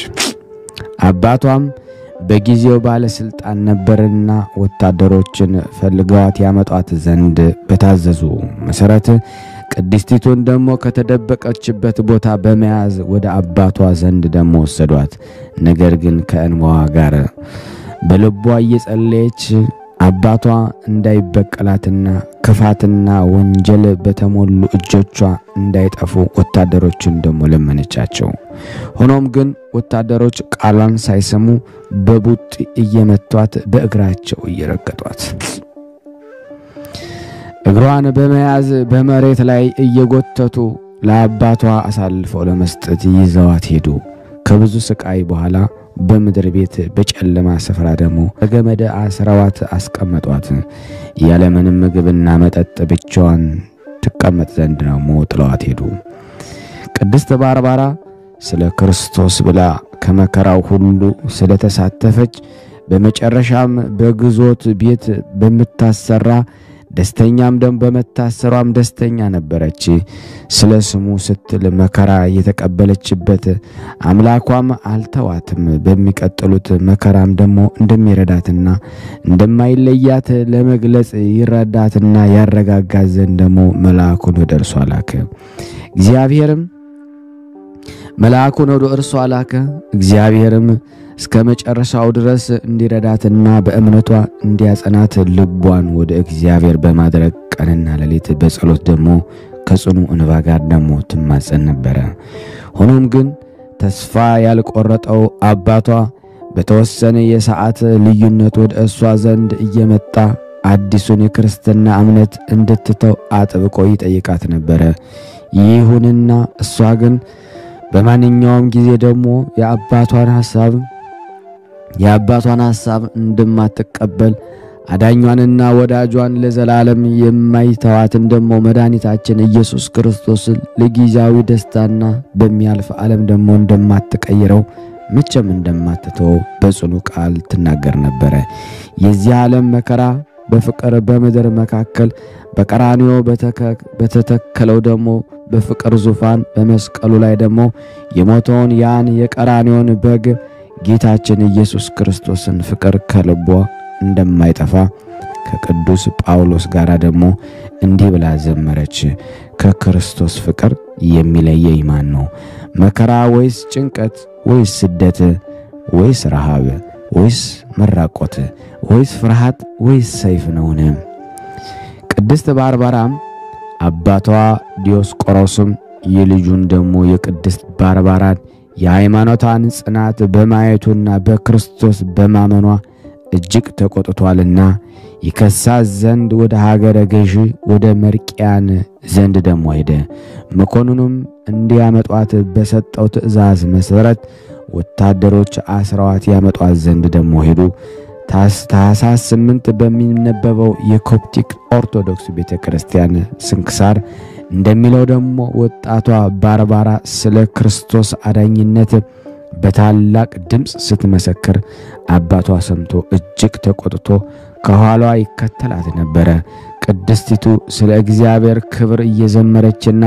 አባቷም በጊዜው ባለስልጣን ነበርና ወታደሮችን ፈልገዋት ያመጧት ዘንድ በታዘዙ መሰረት ቅድስቲቱን ደግሞ ከተደበቀችበት ቦታ በመያዝ ወደ አባቷ ዘንድ ደግሞ ወሰዷት። ነገር ግን ከእንባዋ ጋር በልቧ እየጸለየች አባቷ እንዳይበቀላትና ክፋትና ወንጀል በተሞሉ እጆቿ እንዳይጠፉ ወታደሮችን ደሞ ለመነቻቸው። ሆኖም ግን ወታደሮች ቃሏን ሳይሰሙ በቡጥ እየመቷት በእግራቸው እየረገጧት እግሯን በመያዝ በመሬት ላይ እየጎተቱ ለአባቷ አሳልፈው ለመስጠት ይዘዋት ሄዱ። ከብዙ ስቃይ በኋላ በምድር ቤት በጨለማ ስፍራ ደሞ በገመድ አስረዋት አስቀመጧት። ያለ ምንም ምግብና መጠጥ ብቻዋን ትቀመጥ ዘንድ ነው ጥለዋት ሄዱ። ቅድስት ባርባራ ስለ ክርስቶስ ብላ ከመከራው ሁሉ ስለተሳተፈች በመጨረሻም በግዞት ቤት በመታሰራ ደስተኛም ደም በመታሰሯም ደስተኛ ነበረች። ስለ ስሙ ስትል መከራ የተቀበለችበት አምላኳም አልተዋትም። በሚቀጥሉት መከራም ደሞ እንደሚረዳትና እንደማይለያት ለመግለጽ ይረዳትና ያረጋጋት ዘንድ ደሞ መልአኩን ወደ እርሷ ላከ። እግዚአብሔርም መልአኩን ወደ እርሷ ላከ። እግዚአብሔርም እስከ መጨረሻው ድረስ እንዲረዳትና በእምነቷ እንዲያጸናት ልቧን ወደ እግዚአብሔር በማድረግ ቀንና ሌሊት በጸሎት ደሞ ከጽኑ እንባ ጋር ደሞ ትማጸን ነበር። ሆኖም ግን ተስፋ ያልቆረጠው አባቷ በተወሰነ የሰዓት ልዩነት ወደ እሷ ዘንድ እየመጣ አዲሱን የክርስትና እምነት እንድትተው አጥብቆ ይጠይቃት ነበር። ይሁንና እሷ ግን በማንኛውም ጊዜ ደሞ የአባቷን ሐሳብ የአባቷን ሐሳብ እንደማትቀበል አዳኟንና ወዳጇን ለዘላለም የማይተዋትን ደሞ መድኃኒታችን ኢየሱስ ክርስቶስ ለጊዜያዊ ደስታና በሚያልፍ ዓለም ደሞ እንደማትቀይረው መቼም እንደማትተው በጽኑ ቃል ትናገር ነበር። የዚህ ዓለም መከራ በፍቅር በምድር መካከል በቀራንዮ በተተከለው ደሞ በፍቅር ዙፋን በመስቀሉ ላይ ደሞ የሞተውን ያን የቀራንዮን በግ ጌታችን ኢየሱስ ክርስቶስን ፍቅር ከልቧ እንደማይጠፋ ከቅዱስ ጳውሎስ ጋር ደሞ እንዲህ ብላ ዘመረች። ከክርስቶስ ፍቅር የሚለየኝ ማን ነው? መከራ ወይስ ጭንቀት ወይስ ስደት ወይስ ረሃብ ወይስ መራቆት ወይስ ፍርሃት ወይስ ሰይፍ ነውን? ቅድስት ባርባራም አባቷ ዲዮስቆሮስም የልጁን ደሞ የቅድስት ባርባራን የሃይማኖቷን ጽናት በማየቱና በክርስቶስ በማመኗ እጅግ ተቆጥቷልና ይከሳት ዘንድ ወደ ሀገረ ገዢ ወደ መርቅያን ዘንድ ደሞ ሄደ። መኮንኑም እንዲያመጧት በሰጠው ትእዛዝ መሰረት ወታደሮች አስረዋት ያመጧት ዘንድ ደሞ ሄዱ። ታኅሳስ ስምንት በሚነበበው የኮፕቲክ ኦርቶዶክስ ቤተክርስቲያን ስንክሳር እንደሚለው ደሞ ወጣቷ ባርባራ ስለ ክርስቶስ አዳኝነት በታላቅ ድምጽ ስትመሰክር አባቷ ሰምቶ እጅግ ተቆጥቶ ከኋላዋ ይከተላት ነበር። ቅድስቲቱ ስለ እግዚአብሔር ክብር እየዘመረችና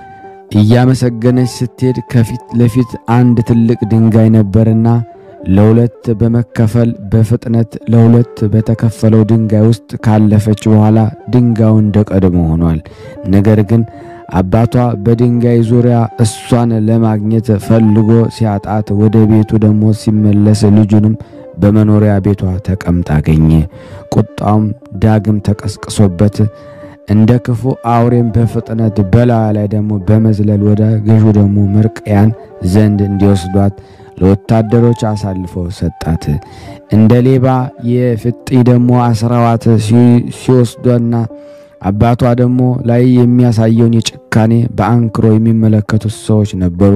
እያመሰገነች ስትሄድ ከፊት ለፊት አንድ ትልቅ ድንጋይ ነበርና ለሁለት በመከፈል በፍጥነት ለሁለት በተከፈለው ድንጋይ ውስጥ ካለፈች በኋላ ድንጋዩ እንደቀድሞ ሆኗል። ነገር ግን አባቷ በድንጋይ ዙሪያ እሷን ለማግኘት ፈልጎ ሲያጣት ወደ ቤቱ ደሞ ሲመለስ ልጁንም በመኖሪያ ቤቷ ተቀምጣ አገኘ። ቁጣውም ዳግም ተቀስቅሶበት እንደ ክፉ አውሬም በፍጥነት በላዩ ላይ ደሞ በመዝለል ወደ ገዡ ደሞ መርቅያን ዘንድ እንዲወስዷት ለወታደሮች አሳልፎ ሰጣት። እንደ ሌባ የፍጥ ደሞ አስራዋት ሲወስዷና አባቷ ደሞ ላይ የሚያሳየውን የጭካኔ በአንክሮ የሚመለከቱ ሰዎች ነበሩ።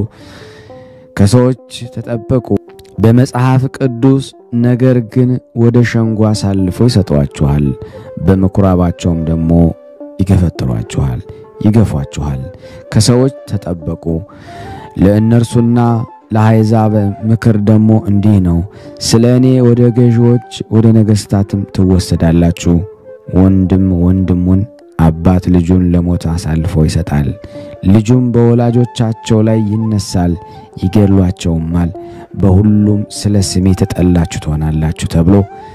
ከሰዎች ተጠበቁ። በመጽሐፍ ቅዱስ ነገር ግን ወደ ሸንጎ አሳልፎ ይሰጧቸዋል፣ በመኩራባቸውም ደሞ ይገፈትሯቸዋል፣ ይገፏቸዋል። ከሰዎች ተጠበቁ። ለእነርሱና ለአሕዛብ ምክር ደሞ እንዲህ ነው። ስለኔ ወደ ገዢዎች ወደ ነገሥታትም ትወሰዳላችሁ። ወንድም ወንድሙን አባት ልጁን ለሞት አሳልፎ ይሰጣል። ልጁም በወላጆቻቸው ላይ ይነሳል፣ ይገድሏቸውማል። በሁሉም ስለ ስሜ ተጠላችሁ ትሆናላችሁ ተብሎ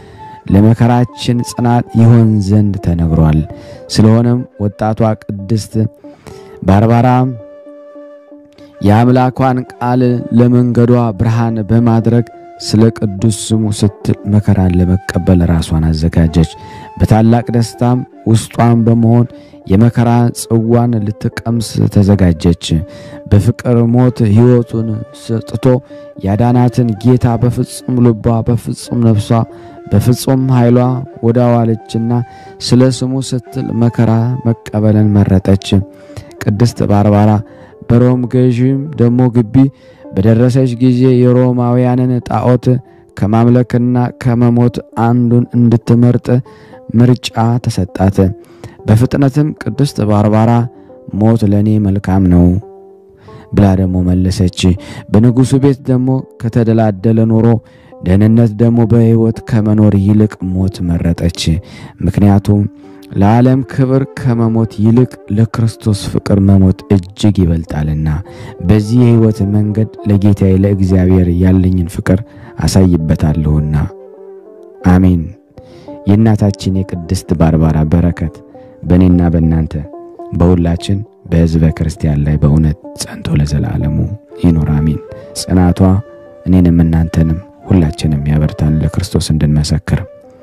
ለመከራችን ጽናት ይሆን ዘንድ ተነግሯል። ስለሆነም ወጣቷ ቅድስት ባርባራ የአምላኳን ቃል ለመንገዷ ብርሃን በማድረግ ስለ ቅዱስ ስሙ ስትል መከራን ለመቀበል ራሷን አዘጋጀች። በታላቅ ደስታም ውስጧን በመሆን የመከራ ጽዋን ልትቀምስ ተዘጋጀች። በፍቅር ሞት ሕይወቱን ሰጥቶ ያዳናትን ጌታ በፍጹም ልቧ፣ በፍጹም ነፍሷ፣ በፍጹም ኃይሏ ወዳዋለችና ስለ ስሙ ስትል መከራ መቀበልን መረጠች። ቅድስት ባርባራ በሮም ገዢም ደሞ ግቢ በደረሰች ጊዜ የሮማውያንን ጣዖት ከማምለክና ከመሞት አንዱን እንድትመርጥ ምርጫ ተሰጣት። በፍጥነትም ቅድስት ባርባራ ሞት ለኔ መልካም ነው ብላ ደሞ መለሰች። በንጉሱ ቤት ደሞ ከተደላደለ ኖሮ ደህንነት ደሞ በሕይወት ከመኖር ይልቅ ሞት መረጠች። ምክንያቱም ለዓለም ክብር ከመሞት ይልቅ ለክርስቶስ ፍቅር መሞት እጅግ ይበልጣልና። በዚህ የሕይወት መንገድ ለጌታዬ ለእግዚአብሔር ያለኝን ፍቅር አሳይበታለሁና። አሜን። የእናታችን የቅድስት ባርባራ በረከት በእኔና በእናንተ በሁላችን በሕዝበ ክርስቲያን ላይ በእውነት ጸንቶ ለዘላለሙ ይኑር። አሜን። ጽናቷ እኔንም እናንተንም ሁላችንም ያበርታን ለክርስቶስ እንድንመሰክር።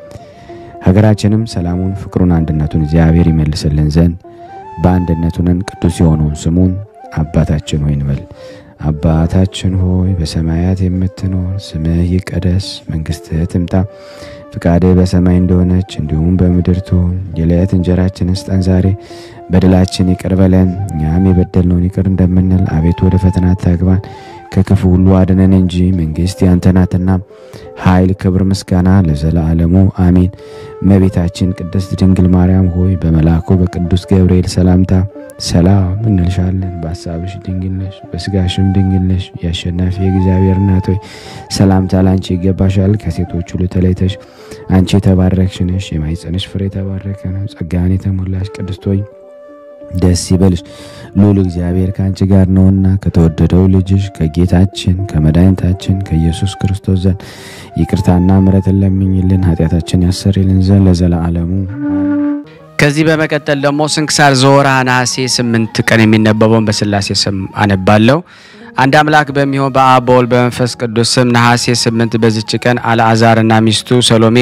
ሀገራችንም ሰላሙን፣ ፍቅሩን፣ አንድነቱን እግዚአብሔር ይመልስልን ዘንድ በአንድነቱን ቅዱስ የሆነውን ስሙን አባታችን ሆይ እንበል። አባታችን ሆይ በሰማያት የምትኖር ስምህ ይቀደስ፣ መንግስትህ ትምጣ፣ ፍቃድህ በሰማይ እንደሆነች እንዲሁም በምድር ትሁን። የዕለት እንጀራችንን ስጠን ዛሬ፣ በደላችን ይቅር በለን እኛም የበደልነውን ይቅር እንደምንል፣ አቤቱ ወደ ፈተና አታግባን ከክፉ ሁሉ አድነን እንጂ መንግስት ያንተ ናትና ኃይል፣ ክብር፣ ምስጋና ለዘላለሙ አሜን። እመቤታችን ቅድስት ድንግል ማርያም ሆይ በመልአኩ በቅዱስ ገብርኤል ሰላምታ ሰላም እንልሻለን። በሐሳብሽ ድንግል ነሽ፣ በስጋሽም ድንግል ነሽ። የአሸናፊ የእግዚአብሔር እናት ሆይ ሰላምታ ላንቺ ይገባሻል። ከሴቶች ሁሉ ተለይተሽ አንቺ የተባረክሽ ነሽ፣ የማኅፀንሽ ፍሬ የተባረከ ነው። ጸጋን የተሞላሽ ቅድስት ሆይ ደስ ይበልሽ፣ ልዑል እግዚአብሔር ካንቺ ጋር ነውና ከተወደደው ልጅሽ ከጌታችን ከመድኃኒታችን ከኢየሱስ ክርስቶስ ዘንድ ይቅርታና ምሕረትን ለምኝልን ኃጢአታችን ያሰሪልን ዘንድ ለዘላለሙ። ከዚህ በመቀጠል ደግሞ ስንክሳር ዘወርኀ ነሐሴ ስምንት ቀን የሚነበበውን በሥላሴ ስም አነባለሁ። አንድ አምላክ በሚሆን በአብ በወልድ በመንፈስ ቅዱስ ስም ነሐሴ ስምንት በዚች ቀን አልዓዛርና ሚስቱ ሰሎሜ፣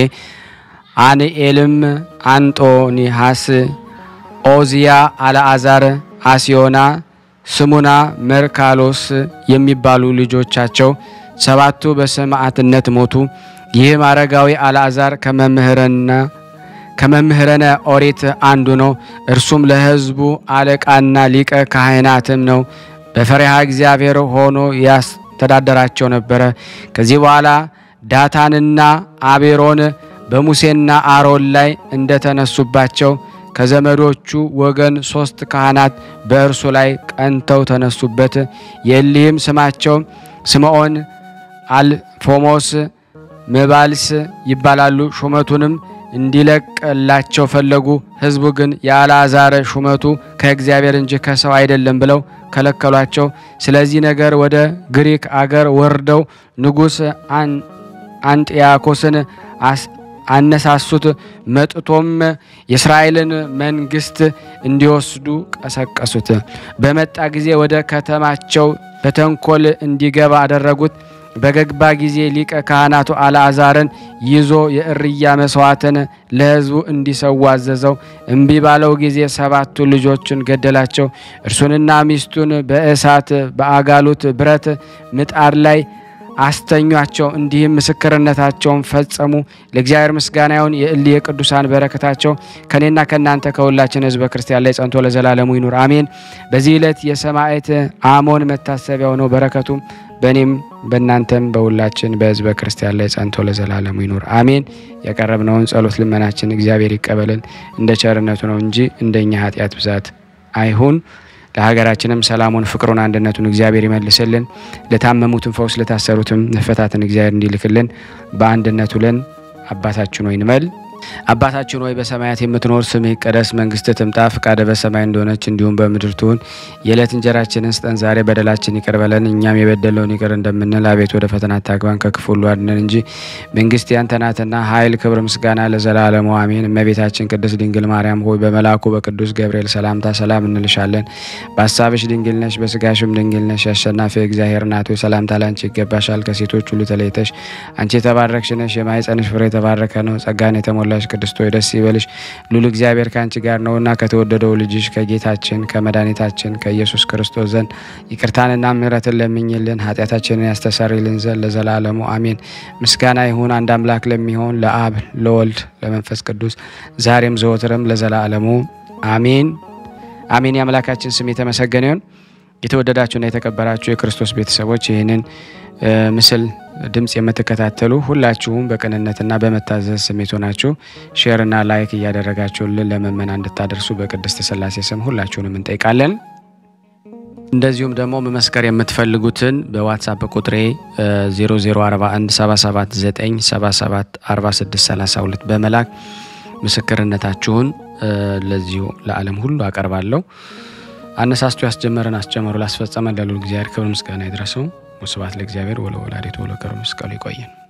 አንኤልም፣ አንጦኒሃስ፣ ኦዚያ፣ አልዓዛር፣ አስዮና፣ ስሙና፣ መርካሎስ የሚባሉ ልጆቻቸው ሰባቱ በሰማዕትነት ሞቱ። ይህም አረጋዊ አልዓዛር ከመምህረና ከመምህረነ ኦሪት አንዱ ነው። እርሱም ለሕዝቡ አለቃና ሊቀ ካህናትም ነው። በፈሪሃ እግዚአብሔር ሆኖ ያስተዳደራቸው ነበረ። ከዚህ በኋላ ዳታንና አቤሮን በሙሴና አሮን ላይ እንደተነሱባቸው ከዘመዶቹ ወገን ሶስት ካህናት በእርሱ ላይ ቀንተው ተነሱበት። የእሊህም ስማቸው ስምዖን፣ አልፎሞስ፣ መባልስ ይባላሉ። ሹመቱንም እንዲለቅላቸው ፈለጉ። ሕዝቡ ግን የአልዓዛር ሹመቱ ከእግዚአብሔር እንጂ ከሰው አይደለም ብለው ከለከሏቸው። ስለዚህ ነገር ወደ ግሪክ አገር ወርደው ንጉሥ አንጢያኮስን አነሳሱት። መጥቶም የእስራኤልን መንግስት እንዲወስዱ ቀሰቀሱት። በመጣ ጊዜ ወደ ከተማቸው በተንኮል እንዲገባ አደረጉት። በገባ ጊዜ ሊቀ ካህናቱ አልዓዛርን ይዞ የእርያ መስዋዕትን ለሕዝቡ እንዲሰዋ አዘዘው። እምቢ ባለው ጊዜ ሰባቱ ልጆችን ገደላቸው። እርሱንና ሚስቱን በእሳት በአጋሉት ብረት ምጣድ ላይ አስተኟቸው። እንዲህም ምስክርነታቸውን ፈጸሙ። ለእግዚአብሔር ምስጋና ይሁን። የእሊ የቅዱሳን በረከታቸው ከኔና ከናንተ ከሁላችን ሕዝበ ክርስቲያን ላይ ጸንቶ ለዘላለሙ ይኑር አሜን። በዚህ ዕለት የሰማዕት አሞን መታሰቢያው ነው። በረከቱ በእኔም በእናንተም በሁላችን በሕዝበ ክርስቲያን ላይ ጸንቶ ለዘላለሙ ይኑር አሜን። ያቀረብነውን ጸሎት ልመናችን እግዚአብሔር ይቀበልን እንደ ቸርነቱ ነው እንጂ እንደኛ ኃጢአት ብዛት አይሁን። ለሀገራችንም ሰላሙን፣ ፍቅሩን፣ አንድነቱን እግዚአብሔር ይመልስልን። ለታመሙትም ፈውስ፣ ለታሰሩትም መፈታትን እግዚአብሔር እንዲልክልን በአንድነቱ ለን አባታችን ሆይ እንበል። አባታችን ሆይ በሰማያት የምትኖር ስምህ ይቀደስ መንግስትህ ትምጣ ፈቃድህ በሰማይ እንደሆነች እንዲሁም በምድር ትሁን የዕለት እንጀራችንን ስጠን ዛሬ በደላችን ይቅር በለን እኛም የበደለውን ይቅር እንደምንል አቤት ወደ ፈተና አታግባን ከክፉ ሁሉ አድነን እንጂ መንግስት ያንተ ናትና ኃይል ክብር ምስጋና ለዘላለሙ አሜን እመቤታችን ቅድስት ድንግል ማርያም ሆይ በመልአኩ በቅዱስ ገብርኤል ሰላምታ ሰላም እንልሻለን በሐሳብሽ ድንግል ነሽ በስጋሽም ድንግል ነሽ አሸናፊ እግዚአብሔር እናቱ ሰላምታ ላንቺ ይገባሻል ከሴቶች ሁሉ ተለይተሽ አንቺ የተባረክሽ ነሽ የማኅፀንሽ ፍሬ የተባረከ ነው ጸጋን የተሞላሽ ቅድስት ሆይ ደስ ይበልሽ ሉል እግዚአብሔር ካንቺ ጋር ነውና ከተወደደው ልጅሽ ከጌታችን ከመድኃኒታችን ከኢየሱስ ክርስቶስ ዘንድ ይቅርታንና ምሕረትን ለምኝልን ኃጢአታችንን ያስተሰርይልን ዘንድ ለዘላለሙ አሜን ምስጋና ይሁን አንድ አምላክ ለሚሆን ለአብ ለወልድ ለመንፈስ ቅዱስ ዛሬም ዘወትርም ለዘላለሙ አሜን አሜን የአምላካችን ስም የተመሰገነ ይሁን የተወደዳችሁና የተከበራችሁ የክርስቶስ ቤተሰቦች ይህንን ምስል ድምጽ የምትከታተሉ ሁላችሁም በቅንነትና በመታዘዝ ስሜት ሆናችሁ ሼር እና ላይክ እያደረጋችሁልን ለመመና እንድታደርሱ በቅድስት ሥላሴ ስም ሁላችሁንም እንጠይቃለን እንደዚሁም ደግሞ መመስከር የምትፈልጉትን በዋትስአፕ ቁጥሬ ዜሮ ዜሮ አርባ አንድ ሰባ ሰባት ዘጠኝ ሰባ ሰባት አርባ ስድስት ሰላሳ ሁለት በመላክ ምስክርነታችሁን ለዚሁ ለዓለም ሁሉ አቀርባለሁ አነሳስቶ ያስጀመረን አስጀመሩ ላስፈጸመን ለሉ እግዚአብሔር ክብር ምስጋና ይድረሰው ወስብሐት ለእግዚአብሔር ወለወላዲቱ ወለመስቀሉ ይቆየን